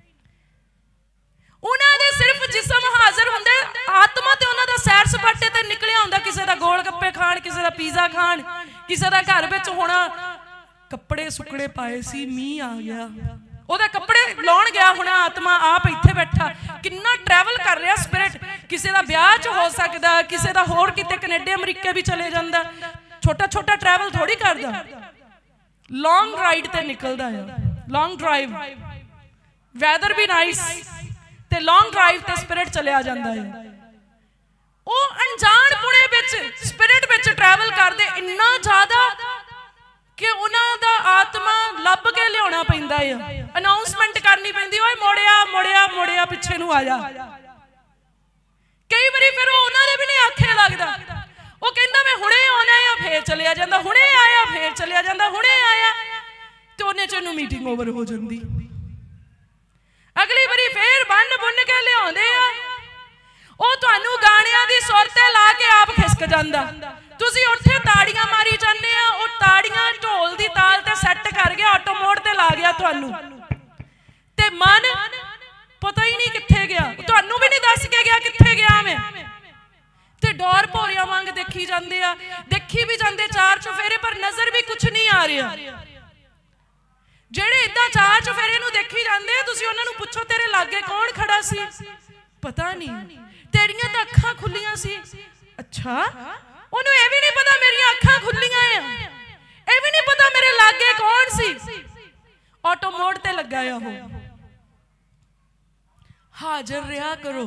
उन्हां दे सिर्फ जिस्म हाज़र हुंदे, आत्मा ते उन्हां दा सैर सपाटे ते निकलिया हुंदा, किसे दा गोल गप्पे खाण, किसे दा पिज़्ज़ा खाण, किसे दा घर विच होना कपड़े सुकड़े पाए सी, मीह आ गया, ओहदे कपड़े लाउण गया होना, आत्मा आप इत्थे बैठा। किन्ना ट्रैवल कर रहा स्पिरिट। किसी का ब्याह च हो सकता, किसी का होर किते कनेडे अमरीके भी चले जाता। छोटा छोटा ट्रैवल थोड़ी करता, लॉन्ग राइड ते निकलता है, लॉन्ग ड्राइव, वैदर भी नाइस ते लॉन्ग ड्राइव ते स्पिरिट चलिया जाता है। वो अनजान पुणे विच स्पिरिट विच ट्रैवल करते इन्ना ज़्यादा कि उन्हां दा आत्मा लभ के लियाना पैंदा है, अनाउंसमेंट करनी पैंदी, ओए मुड़िया मुड़िया मुड़िया पिछे नूं आ जा। कई बारी फिर उन्हां दे भी नहीं आखे लगदा, वो कहंदा मैं हुणे आना या फिर चलिया जांदा, हुणे आया फिर चलिया जांदा, हुणे आया ते उन्ने च नूं मीटिंग ओवर हो जांदी। अगली बारी फिर बन बुन के लियाउंदे आ, ਉਹ ਤੁਹਾਨੂੰ ਗਾਣਿਆਂ ਦੀ ਸੁਰ ਤੇ ਲਾ ਕੇ ਆਪ ਖਿਸਕ ਜਾਂਦਾ। ਤੁਸੀਂ ਉੱਥੇ ਤਾੜੀਆਂ ਮਾਰੀ ਜਾਂਦੇ ਆ, ਉਹ ਤਾੜੀਆਂ ਢੋਲ ਦੀ ਤਾਲ ਤੇ ਸੈੱਟ ਕਰ ਗਿਆ, ਆਟੋ ਮੋਡ ਤੇ ਲਾ ਗਿਆ ਤੁਹਾਨੂੰ, ਤੇ ਮਨ ਪਤਾ ਹੀ ਨਹੀਂ ਕਿੱਥੇ ਗਿਆ, ਤੁਹਾਨੂੰ ਵੀ ਨਹੀਂ ਦੱਸ ਕੇ ਗਿਆ ਕਿੱਥੇ ਗਿਆ ਮੈਂ, ਤੇ ਡੋਰ ਭੋਰਿਆਂ ਵਾਂਗ ਦੇਖੀ ਜਾਂਦੇ ਆ, ਦੇਖੀ ਵੀ ਜਾਂਦੇ ਚਾਰ ਚੁਫੇਰੇ, ਪਰ ਨਜ਼ਰ ਵੀ ਕੁਝ ਨਹੀਂ ਆ ਰਿਹਾ। ਜਿਹੜੇ ਇਦਾਂ ਚਾਰ ਚੁਫੇਰੇ ਨੂੰ ਦੇਖੀ ਜਾਂਦੇ, ਤੁਸੀਂ ਉਹਨਾਂ ਨੂੰ ਪੁੱਛੋ ਤੇਰੇ ਲਾਗੇ ਕੌਣ ਖੜਾ ਸੀ, ਪਤਾ ਨਹੀਂ, तेरियां तो अखां खुलियां सी। अच्छा, उन्होंने यह भी नहीं पता मेरियां अखां खुलियां है, यह भी नहीं पता मेरे लागे कौन सी, ऑटो मोड ते लगा हो। हाजिर रहा करो।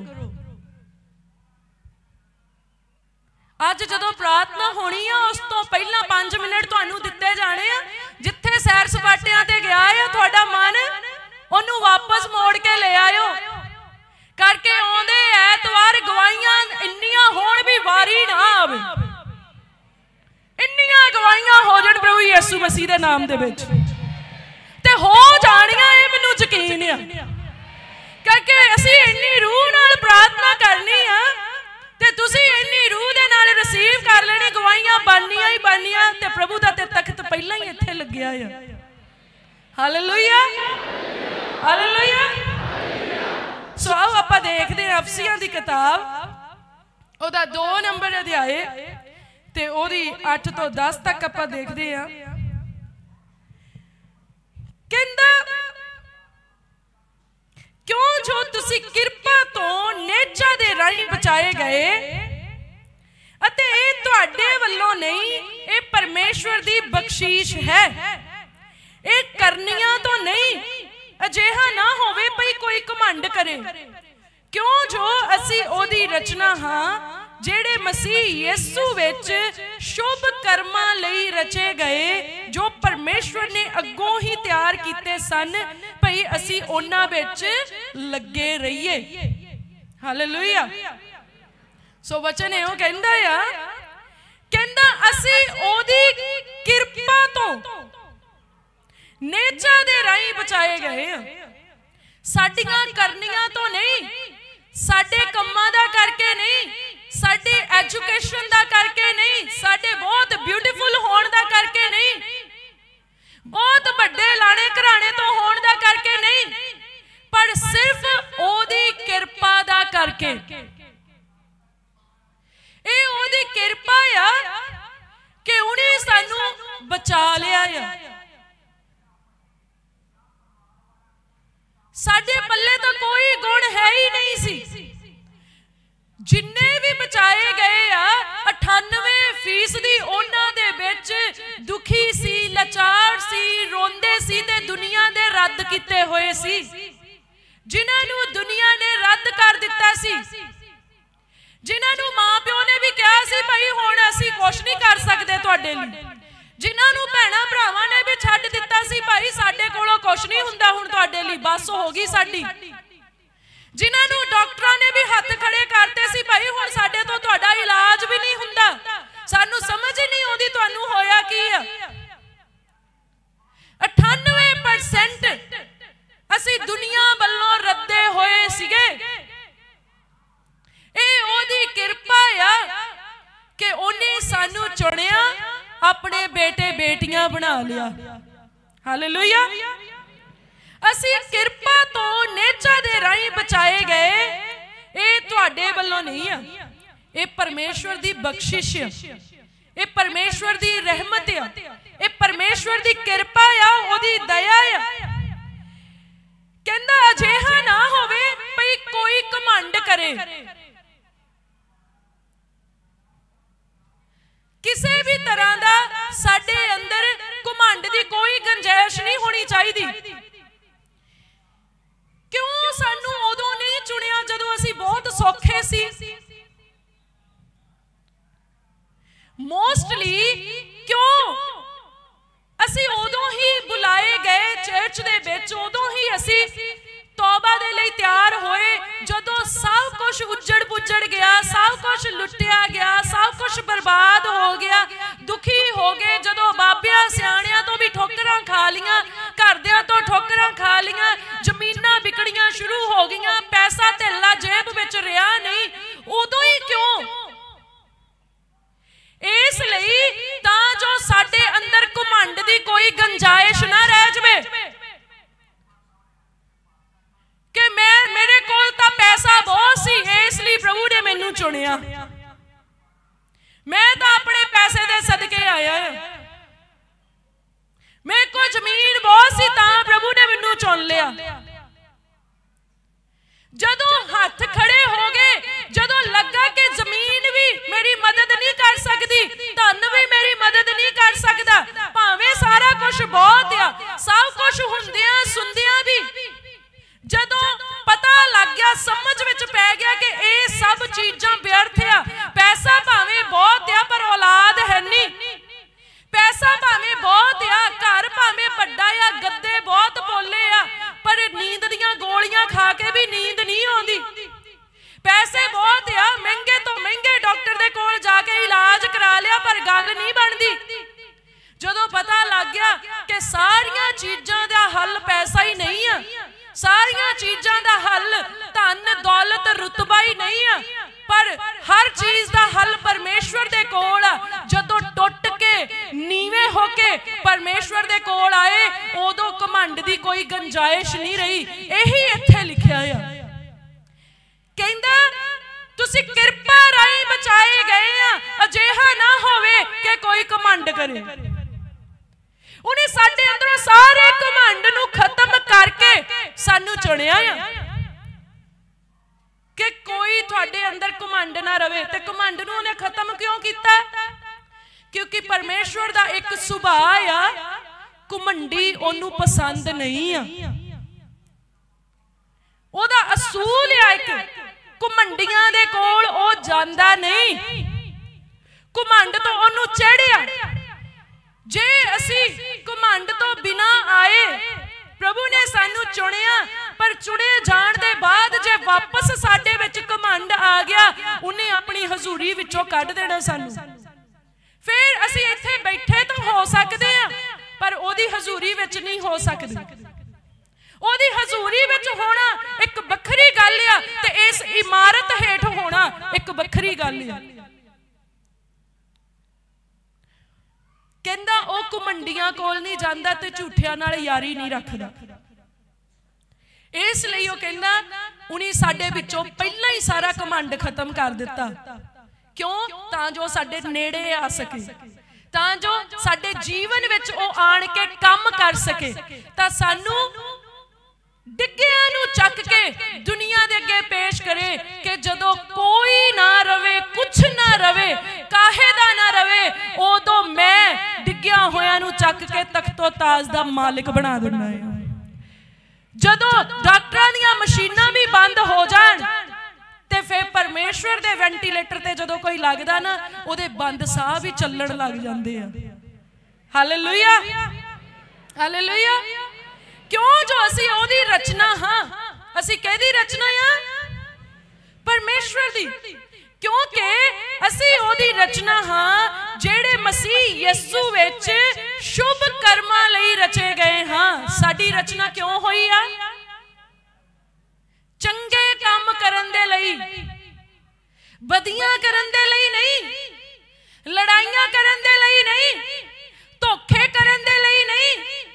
अज जदों प्रार्थना होनी है उस तो पहला पांच मिनट तुहानू दिते जाने आ, जिथे सैर सपाटियां ते गया है तुहाडा मन ओनू वापस मोड़ के ले आयो करके आउंदे ऐतवार गवाइयां इन्नियां होण भी वारी ना आवे, इन्नियां गवाइयां हो जाण प्रभु यीशु मसीह दे नाम दे विच, ते हो जाणियां, ये मैनूं यकीन है, करके असीं इन्नी रूह नाल प्रार्थना करनी आ ते तुसीं इन्नी रूह दे नाल रिसीव कर लेनी, गवाइयां बननियां ही बननियां, ते प्रभु दा ते तख्त पहलां ही इत्थे लग्गिया है। Hallelujah hallelujah. सो आओ आपां देखदे हां अफसियां दी किताब, ओहदा दो नंबर अध्याय ते ओहदी अठ तो दस तक आपां देखदे हां। कहंदा क्यों जो तुसी किरपा तो नेजा दे राही बचाए गए, अते ये तुहाडे वल्लों नहीं, ये परमेश्वर दी बख्शीश है, ये करनियां तो नहीं, अजिहा ना होवे भई कोई घमंड करे। क्यों जो असी ओदी रचना हाँ, जेड़े मसीह यीशु विच शुभ कर्मां लई रचे गए, जो परमेश्वर ने अगों ही तैयार कीते सन भई असी उन्हां विच लगे रहिए। हालेलुया। सो वचन इहो कहंदा आ, कहंदा असी ओदी किरपा तो नेजा दे राही बचाए गए, साडियां करनियां तो नहीं, साडे कम्मां दा करके नहीं, साडे एजुकेशन दा करके नहीं, साडे बहुत ब्यूटीफुल होण दा करके नहीं, बहुत बड़े लाने घराने तो होण दा करके नहीं, पर सिर्फ ओदी किरपा दा करके। ये ओदी किरपा आ कि उन्हें सानू बचा लिया है। साडे पल्ले तो कोई गुण है ही नहीं सी, जिन्ने भी बचाए गए आ अठानवे फीसदी उन्हां दे विच दुखी सी, लाचार सी, रोंदे सी ते दुनिया दे रद्द कीते होए सी, जिन्हां नूं दुनिया ने रद्द कर दिता सी, जिन्हां नूं मां प्यो ने भी कहा सी भाई हुण असीं कुछ नहीं कर सकदे तुहाडे लई, जिन्हां नूं भैणां भरावां ने भी छड्ड दिता सी भाई साडे कोलों कुछ नहीं हुंदा हुण तुहाडे लई, बस हो गई साडी, जिन्हां नूं डॉक्टरां ने भी हत्थ खड़े करते सी भाई हुण साडे तों तुहाडा इलाज भी नहीं हुंदा, सानूं समझ ही नहीं आउंदी तुहानूं होया की आ। अठानवे परसेंट असीं दुनिया वल्लों रद्दे होए सीगे। ਇਹ ਉਹਦੀ ਕਿਰਪा आ कि ਉਹਨੇ ਸਾਨੂੰ ਚੁਣਿਆ, ਆਪਣੇ बेटे बेटियां बना लिया। हालेलुया। ਅਸੀਂ किरपा तो नेचा दे राही बचाए गए, ਇਹ ਤੁਹਾਡੇ ਵੱਲੋਂ नहीं आ, ਇਹ परमेश्वर दी बख्शिश आ, ਇਹ परमेश्वर दी रहमत आ, ਇਹ परमेश्वर दी किरपा आ, ਉਹਦੀ दया आ। कहंदा अजिहा ना होवे भई कोई घमंड करे, किसी भी तरह का साडे अंदर घमंड की कोई गुंजाइश नहीं होनी चाहिए। क्यों सानू उदों नहीं चुनिया जदों असीं बहुत सौखे सी? मोस्टली क्यों असीं उदों ही बुलाए गए चर्च दे विच, उदों ही असीं तौबा दे लई तैयार होए जदों सब कुछ उजड़ पुजड़ गया, सब कुछ लुटिया गया, सब कुछ बर्बाद हो गया, दुखी हो गए जदों बाबियां सियाणियां तो भी ठोकरां खा लियां, घरदियां तो ठोकरां खा लियां, जमीनां विकणियां शुरू हो गईयां, पैसा धैला जेब विच रिहा नहीं, उदों ही क्यों? इसलिए तां जो साडे अंदर घमंड दी कोई गुंजाइश ना रह जावे कि मैं मेरे कोल तां पैसा बहुत सी, इसलिए प्रभु ने मैनू चुनिया, मैं तां अपने पैसे दे सदके आया, मेरे को जमीन बहुत सी तां प्रभु ने मैनू चुन लिया। जदों हाथ खड़े हो गए, जदों लगा कि जमीन भी मेरी मदद नहीं कर सकती, धन भी मेरी मदद नहीं कर सकता, भावें सारा कुछ बहुत आ, सब कुछ हुंदियां सुनदियां भी जदों पता लग गया, समझ विच पै गया कि ये सब चीज़ां व्यर्थ आ, पैसा भावें बहुत आ पर औलाद है नहीं, पैसा भावें बहुत आ, घर भावें बड़ा आ, गद्दे बहुत पोले आ, पर नींद दियां गोलियां खा के भी नींद नहीं आउंदी, पैसे बहुत आ, महंगे तो महंगे डॉक्टर दे कोल जाके इलाज करा लिया पर गल नहीं बनदी। जदों पता लग गया कि सारियां चीज़ां दा हल पैसा ही नहीं आ, सारियां चीज़ां दा हल धन दौलत रुतबा ही नहीं है, पर हर चीज़ दा हल परमेश्वर दे कोल आ। जदों टुट के नीवे होके परमेश्वर दे कोल आए, उदों घमंड दी कोई गुंजाइश नहीं रही। यही इत्थे लिखिया है, कहंदा तुसीं किरपा राही बचाए गए आ, अजिहा ना होवे कि कोई घमंड करे। उन्हें साडे अंदरों सारे घमंड नूं खत्म करके सानू चुनिया कि कोई तुहाडे अंदर घमंड ना रवे। ते घमंड नूं उन्हें खत्म क्यों कीता? क्योंकि परमेश्वर दा एक सुभाव आ, घमंडी ओनू पसंद नहीं आ, ओदा असूल आ एक, घमंडियां दे कोल ओ जांदा नहीं, घमंड तो ओनू चढ़िया। जे असी घमंड तो बिना आए, प्रभु ने सानू चुनिया, पर चुने जाण दे बाद जे वापस साडे विच घमंड आ गया, उन्हें अपनी हजूरी विचों कढ देना सानू। फिर असी इत्थे बैठे तो हो सकते हैं, पर ओदी हजूरी विच नहीं हो सकते। ओदी हजूरी विच होना एक वखरी गल आ, ते इस इमारत हेठ होना एक वखरी गल आ। कहंदा ओ घमंडियां कोल नहीं जांदा ते झूठियां नाल यारी नहीं रखदा। इसलिए वो कहंदा उन्हें साडे विचों पहला ही सारा घमंड खत्म कर दिता। क्यों? तां जो साडे नेड़े आ सके, तां जो साडे जीवन विच ओ आण के काम कर सके, तां सानू डिग्गियां नू चक के दुनिया दे अगे पेश करे कि जदों कोई ना रवे, कुछ ना रवे, काहे दा ना रवे, उदों मैं डिग्गिया होया नू चक के तख्तो ताज दा मालिक बना देना है। जदों डॉक्टरां दीयां मशीनां भी बंद हो जाण ते फिर परमेश्वर दे वेंटीलेटर ते जदों कोई लगदा ना उहदे बंद साह भी चलण लग जांदे आ। Hallelujah hallelujah. क्यों? जो असी ओहदी रचना हाँ। असी कहदी रचना आ? परमेश्वर दी। क्योंकि असी ओहदी रचना हाँ जेड़े मसीह यीशु विच शुभ कर्मां लई रचे गए हाँ। साडी रचना क्यों होई आ? चंगे काम करन दे लई, बदियां करन दे लई नहीं, लड़ाइयां करन दे लई नहीं, धोखे करन दे लई नहीं।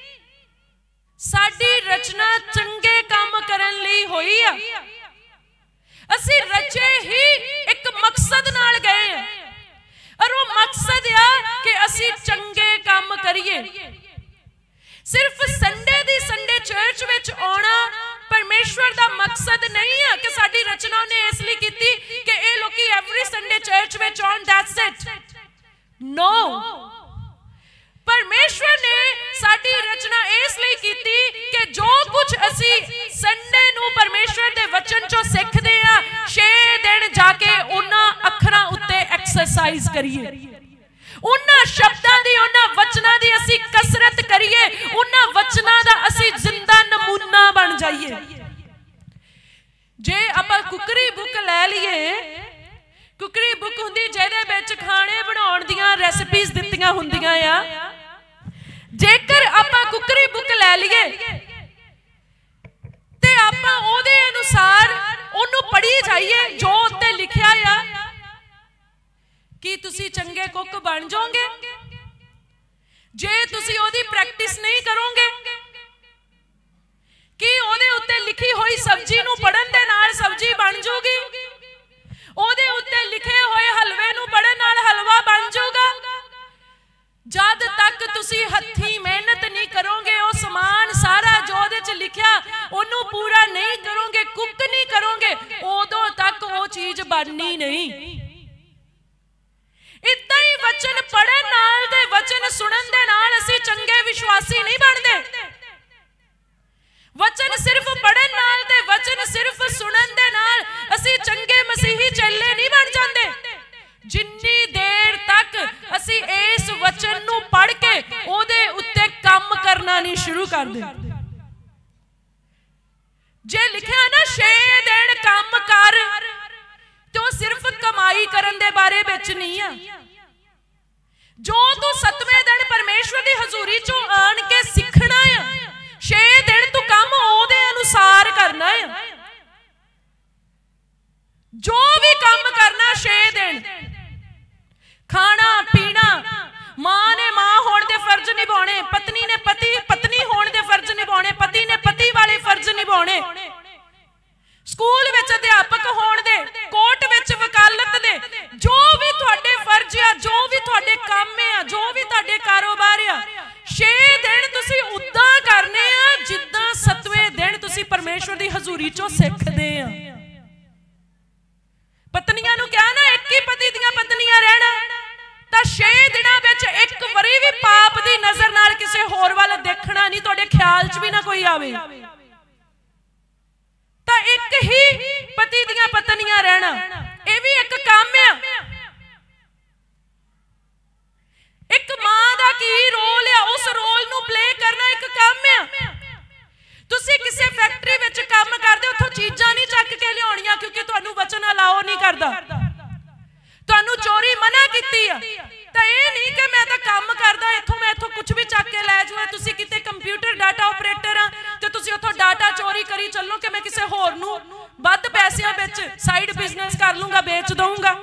साडी रचना चंगे काम करन लई होई आ। असी रचे ही एक मकसद नाल गए हैं और वो मकसद आ कि असी चंगे काम करिए। सिर्फ संडे दी संडे चर्च विच आउणा परमेश्वर दा मकसद नहीं है कि साडी रचना ने इसलिए कीती कि ए लोकी एवरी संडे चर्च विच आउण, दैट्स इट। नो, परमेश्वर ने साडी रचना इसलिए कीती कि जो कुछ असी संडे नू परमेश्वर दे वचन चों सिखदे आ छे दिन जाके उन्हां अखरां उत्ते एक्सरसाइज करिए, उन्हां शब्दां दी उन्हां वचनां दी असी कसरत करिए, उन्हां वचनां दा असी जिंदा नमूना बन जाइए। जे आपां कुकरी बुक लै लईए, कुकरी बुक हुंदी जिहदे विच खाणे बनाउण दीयां रेसिपीज दित्तियां हुंदियां आ। जेकर आपां कुकरी बुक लै लईए ते आपां ओहदे अनुसार ओनू पढ़ी जाइए जो उत्ते लिखिया आ, कि तुसी चंगे कुक बन जाओगे। जे तुसी ओहदी प्रैक्टिस नहीं करोगे कि ओहदे उत्ते लिखी हुई सब्जी नू पढ़न दे नाल सब्जी बन जाऊगी, ओहदे उत्ते लिखे हुए हलवे नू पढ़न नाल हलवा बन जाऊगा। जद तक तुसी हथी मेहनत नहीं करोगे, ओ समान सारा जो ओहदे च लिखिया ओनू पूरा नहीं करोगे, कुक नहीं करोगे, उदों तक वो चीज बननी नहीं। इदा ही वचन पढ़न नाल ते वचन सुनन दे नाल असी चंगे विश्वासी नहीं बनते। वचन सिर्फ पढ़न नाल ते वचन सिर्फ सुनन दे नाल असी चंगे मसीही चेले नहीं बन जाते। जिन्नी देर तक असी इस वचन नू पढ़ के ओदे उत्ते काम करना नहीं शुरू कर दे। जे लिखिया ना छे दिन काम कर, तो सिर्फ कमाई करन दे बारे विच नहीं है। जो तू सतवें दिन परमेश्वर दी हजूरी चों आन के सीखना है, छे दिन तू काम ओहदे अनुसार करना है। जो भी काम करना छे दिन, खाना पीना, मां ने मां होने दे फर्ज निभाने, पत्नी ने पति पत्नी होने दे फर्ज निभाने, पति ने पति वाले फर्ज निभाने, स्कूल विच अध्यापक होने दे, कोर्ट विच वकालत दे, जो भी तुहाडे फर्ज आ, जो भी तुहाडे काम आ, जो भी तुहाडे कारोबार आ, छे दिन तुसी उदां करने आ जिद्दां सतवें दिन तुसी परमेश्वर दी हजूरी चों सिखदे आ। पत्नियां नूं क्या ना एक ही पति दीयां पत्नियां रहना, तां छे दिनां विच एक वारी भी पाप दी नज़र नाल किसे होर वाल देखना नहीं, तुहाडे ख्याल च भी ना कोई आवे। तां एक ही पति दीयां पत्नियां रहना, ये भी एक काम है। एक मां दा की रोल है, उस रोल नूं प्ले करना एक काम है। तुसी किसी फैक्ट्री विच काम करदे, उत्थों चीज़ां नहीं चक के लियाउणियां क्योंकि तुहानूं वचन अलाओ नहीं करदा, तुहानूं चोरी मना कीती आ, तां इह नहीं कि मैं तां काम करदा इत्थों मैं इत्थों कुछ भी चक के लै जावां। तुसी किते कंप्यूटर डाटा ऑपरेटर आ ते तुसी उत्थों डाटा चोरी करी चलो कि मैं किसी होर नूं वध पैसिਆਂ विच साइड बिजनेस कर लूंगा, बेच दूंगा।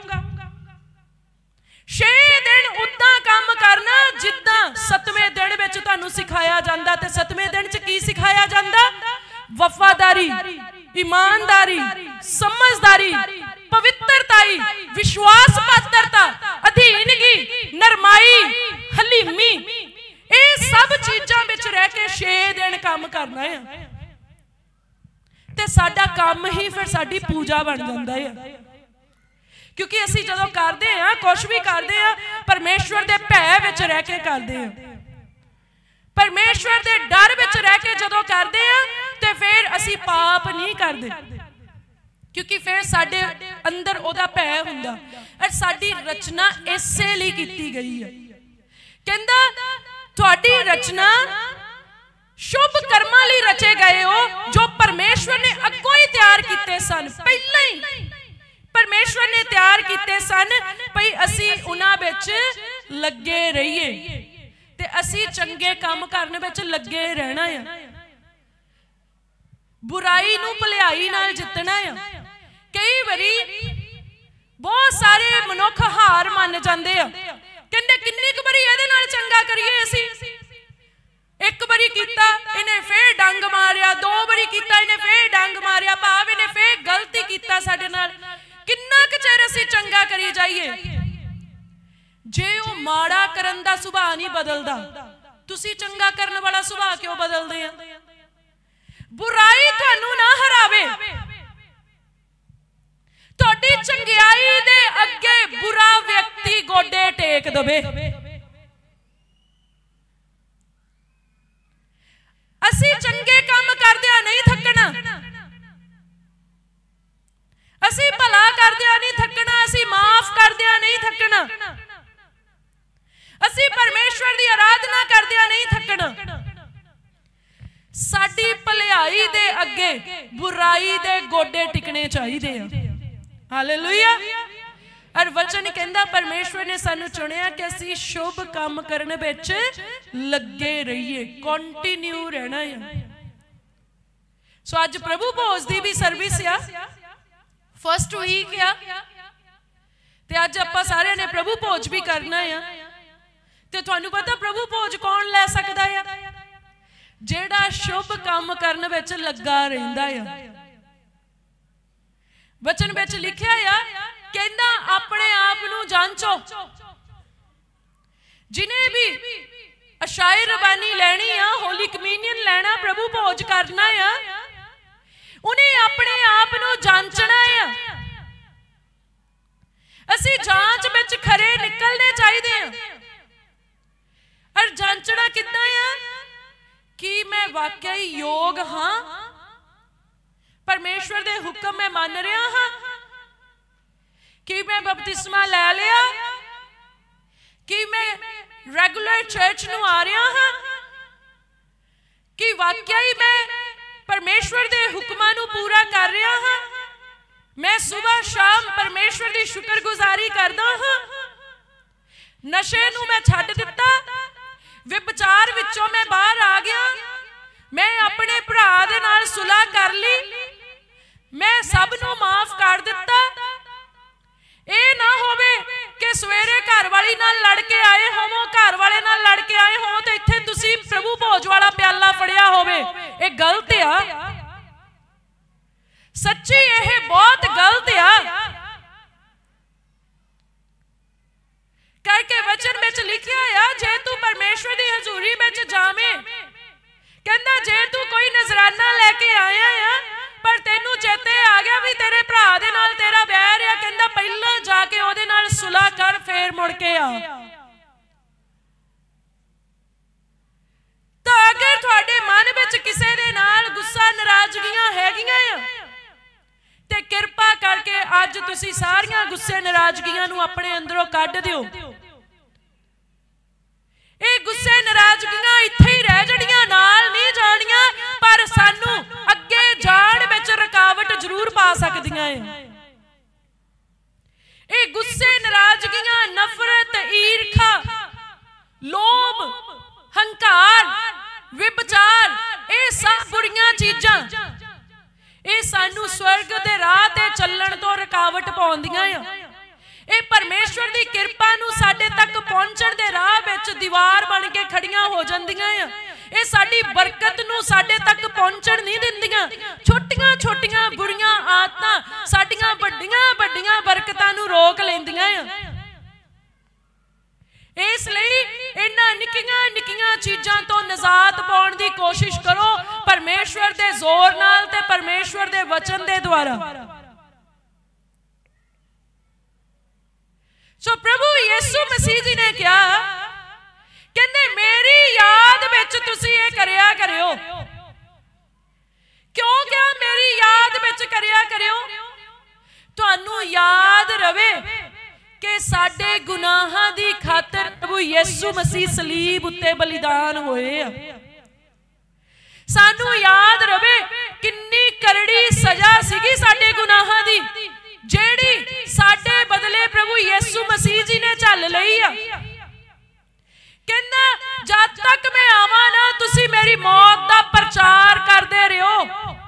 छे दिन उदां काम करना जिद्दां सतवें दिन विच तुहानूं सिखाया जांदा। ते सतवें दिन च की सिखाया जांदा? वफादारी, ईमानदारी, समझदारी, पवित्रताई, विश्वास पात्रता, अधीनगी, नरमाई, हलीमी, ये सब चीज़ां विच रह के छे दिन काम करना है। ते साडा काम ही फिर साडी पूजा बन जांदा है, क्योंकि असी जदों करते हैं कुछ भी करते हैं परमेश्वर के भय विच रह के करते हैं, परमेश्वर के डर विच रह के जदों करते हैं ते ते फिर असी पाप नहीं करते, क्योंकि फिर साडे अंदर ओदा भै हुंदा। और साडी रचना इसे लिए कीती गई है। कहंदा तुहाडी रचना शुभ कर्मां लई रचे गए हो, जो परमेश्वर ने अगों ही तैयार कीते सन। पहले ही परमेश्वर ने तैयार कीते सन भई असी उन्हां विच लगे रहिए ते असी चंगे काम करने विच लगे रहना है। बुराई नूं भलाई नाल जितना है। कई बारी बहुत सारे मनुख हार मान जाते हैं, कहते किन्नी क बारी इहदे नाल चंगा करिए असी। एक बारी कीता इन्हें फिर डंग मारिया, दो बारी कीता इन्हें फिर डंग मारिया, भाव इन्हें फिर गलती कीता साडे नाल। किन्ना क चिर असी चंगा करी जाइए। जे वो माड़ा करन दा सुभाव नहीं बदलदा, तुसी चंगा करन वाला सुभाव क्यों बदलदे आ? बुराई तुहानू ना हरावे, तुहाडी चंगियाई दे अगे बुरा व्यक्ति गोडे टेक दवे। असी चंगे काम करदिया नहीं थकना, असी भला करदिया नहीं थकना, असी माफ करदिया नहीं थकना, असी परमेश्वर की आराधना करदिया नहीं थकना। साडी भलाई दे अगे बुराई दे गोडे टिकने चाहिए। हालेलुया। और वचन कहंदा परमेश्वर ने सानू चुनिया कि असी शुभ काम करने विच लगे रहिए, कंटिन्यू रहना है। सो अज प्रभु भोज की भी सर्विस आ, फर्स्ट वीक आ, ते अज आपां सारिआं ने प्रभु भोज भी करना है। ते तुहानू पता प्रभु भोज कौन लै सकदा है? जेड़ा शुभ काम करने विच लगा रहिंदा है। वचन विच लिखिआ आ, कहंदा अपने आप नू जांचो। जिन्हें भी अशाए रबानी लैनी आ, होली कमीनियन लैना, प्रभु भोज करना है, उन्हें अपने आप नू जांचना है। असी जांच विच खरे निकलने चाहिए। और जांचना कितना है कि मैं वाकई योग हाँ, परमेश्वर दे हुक्म मैं मान रहा हाँ, कि मैं बपतिस्मा लै लिया, कि मैं रेगुलर चर्च नूं आ रहा हाँ, कि वाकई मैं परमेश्वर दे हुक्मां नूं पूरा कर रहा हाँ, मैं सुबह शाम परमेश्वर की शुक्रगुजारी करदा हाँ, नशे नूं मैं छड्ड दिता, विचार विचों मैं बाहर आ गया, मैं अपने भरा दे नाल सुलह कर ली, मैं सब नूं माफ कर दिता। ये ना होवे कि सवेरे घर वाली नाल लड़ के आए होवो, घर वाले नाल लड़ के आए हो तो इत्थे तुसी प्रभु भोज वाला प्याला फड़िया होवे। ये गलत आ, सच्ची ये बहुत गलत आ। करके वचन विच लिखिया आ, जे तू परमेश्वर दी हजूरी विच जावे, कहंदा जे तू कोई नजराना लेके आया आ पर तेनू चेते आ गया भी तेरे भरा दे नाल तेरा बैर है, कहंदा पहला जाके ओदे नाल सुलह कर, फिर मुड़ के आ। तो अगर तुहाडे मन विच किसे दे नाल गुस्सा नाराजगियां हैगियां आ ते किरपा करके अज तुसी सारियां गुस्से नाराजगियां नूं अपने अंदरों कढ दिओ। ये गुस्से नाराजगियां इत्थे ही रह जड़ियां, नाल नहीं जाणियां, पर सानू अगे जाण विच रुकावट जरूर पा सकदियां है। ये गुस्से नाराजगियां, नफरत, ईर्खा, लोभ, हंकार, विभचार, ये सब बुरियां चीजां ये सानू स्वर्ग दे राह ते चलण तो रुकावट पाउंदियां आ। ये परमेश्वर की किरपा नूं साडे तक पहुंचण दे राह विच दीवार बन के खड़ियां हो जांदियां आ। ये साडी बरकत नूं साडे तक पहुंचण नहीं दिंदियां। छोटियां छोटियां बुरियां आदतां साडियां वड्डियां वड्डियां बरकतां नूं रोक लैंदियां आ। इसलिए इन्हां निक्कियां निक्कियां चीज़ां तो निजात पाउण दी कोशिश करो, परमेश्वर दे जोर नाल ते परमेश्वर दे वचन दे द्वारा। सो प्रभु यीशु मसीह जी ने कहा, कहंदे मेरी याद विच तुसीं ये करया करियो विच करिया करियो, तुहानू याद रवे कि साडे गुनाहां दी खातर प्रभु यीशु मसीह सलीब उत्ते बलिदान होए आ। सानू याद रवे किन्नी करड़ी सजा सीगी साडे गुनाहां दी, जेड़ी साडे बदले प्रभु यीशु मसीह जी ने झल लई आ। कहंदा जद तक मैं आवां ना तुसी मेरी मौत दा प्रचार करदे रहो।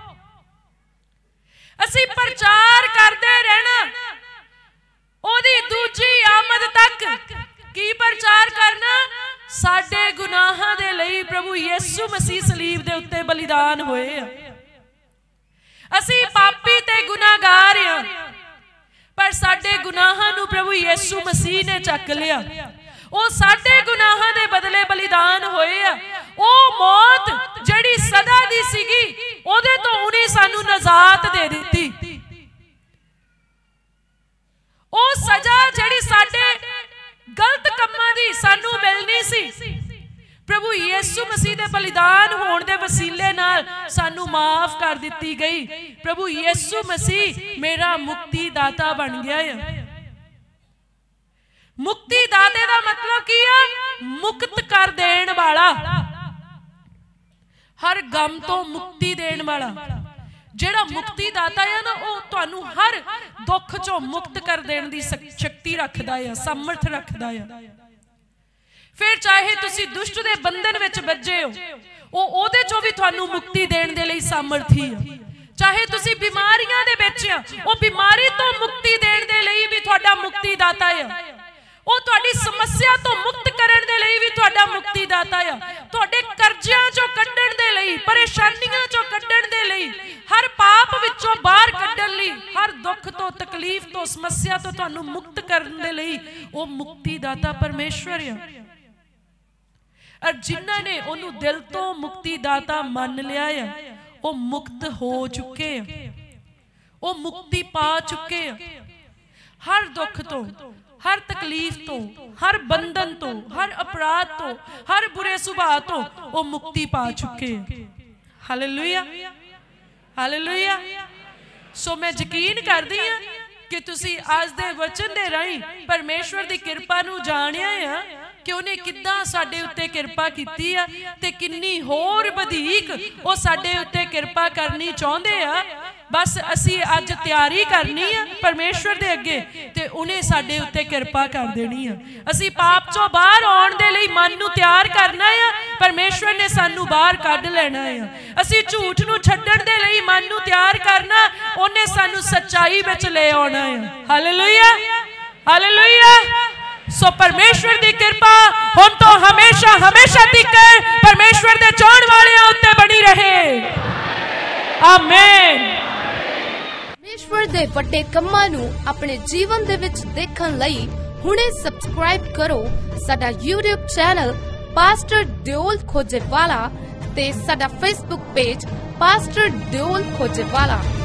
असी प्रचार करदे रहना ओदी दूजी आमद तक। की प्रचार करना? साडे गुनाहां दे लई प्रभु यीशु मसीह सलीब दे उत्ते बलिदान होए आ। असी पापी ते गुनाहगार आ, पर साडे गुनाहां नू प्रभु यीशु मसीह ने चक लिया। ओ साडे गुनाहां दे बदले बलिदान होए आ। ओ मौत जड़ी सदा दी सीगी ओदे तो उन्हें सानू नजात दे दित्ती। ओ सजा जड़ी साडे गलत कम्मां दी सानू मिलनी सी, प्रभु यीशु मसीह दे बलिदान होण दे वसीले नाल सानू माफ कर दित्ती गई। प्रभु यीशु मसीह मेरा मुक्ति दाता बन गया है। मुक्ति दाते दा मतलब की है? मुक्त कर देण वाला, हर गम तो मुक्ति देण वाला। जेड़ा मुक्ति दाता है ना, वो तुहानू हर दुख चो मुक्त कर देण दी शक्ति रखदा है, सामर्थ रखदा है। फिर चाहे तुसी दुष्ट दे बंधन विच बज्जे हो, वो ओदे चो भी तुहानू मुक्ति देण दे लई सामर्थी है। चाहे तुसी बीमारियां दे विच आ, वो बीमारी तो मुक्ति देण दे लई भी तुहाडा मुक्ति दाता है। वो तुहाडी समस्या तो मुक्त करन दे लई भी तुहाडा मुक्ति दाता है। तुहाडे कर्जियां चो कड्ढण दे लई, परेशानियां चो कड्ढण दे लई, हर पाप विचों बाहर कड्ढण लई, हर दुख तो तकलीफ तो समस्या तो तुहानू मुक्त करन दे लई वो मुक्ति दाता परमेश्वर है। और जिन्हां ने ओनू दिल तो मुक्ति दाता मान लिया है, वो मुक्त हो चुके हैं, वो मुक्ति पा चुके हैं। हर दुख तो, हर तकलीफ तो, हर बंधन तो, हर अपराध तो, हर बुरे सुभाव तो वो मुक्ति पा चुके हैं। Hallelujah, hallelujah. सो मैं यकीन करदी हां कि तुसी आज दे वचन दे राहीं परमेश्वर दी किरपा नू जाणिया है कि उन्हें किद्दां साडे उत्ते किरपा कीती आ ते किन्नी होर वधीक वो साडे उत्ते किरपा करनी चाहुंदे आ। बस असी अज तैयारी करनी है परमेश्वर दे अगे ते उन्हें साडे उत्ते किरपा कर देनी है। असी पाप चों बाहर आउण दे लई मन नू तैयार करना है, परमेश्वर ने सानू बाहर कढ लेना है। असी झूठ नू छड्डण दे लई मन नू तैयार करना, उन्हें सानू सच्चाई विच ले आउणा है। Hallelujah, hallelujah. सो परमेश्वर दी किरपा हुण तो हमेशा हमेशा तिकर परमेश्वर दे चाहण वालियां उत्ते बनी रहे। आमीन। परमेश्वर दे वड्डे कम्मां नू अपने जीवन दे विच देखण लई हुणे सबसक्राइब करो साडा YouTube channel pastor Deol Khojewala ते साडा Facebook page pastor Deol Khojewala.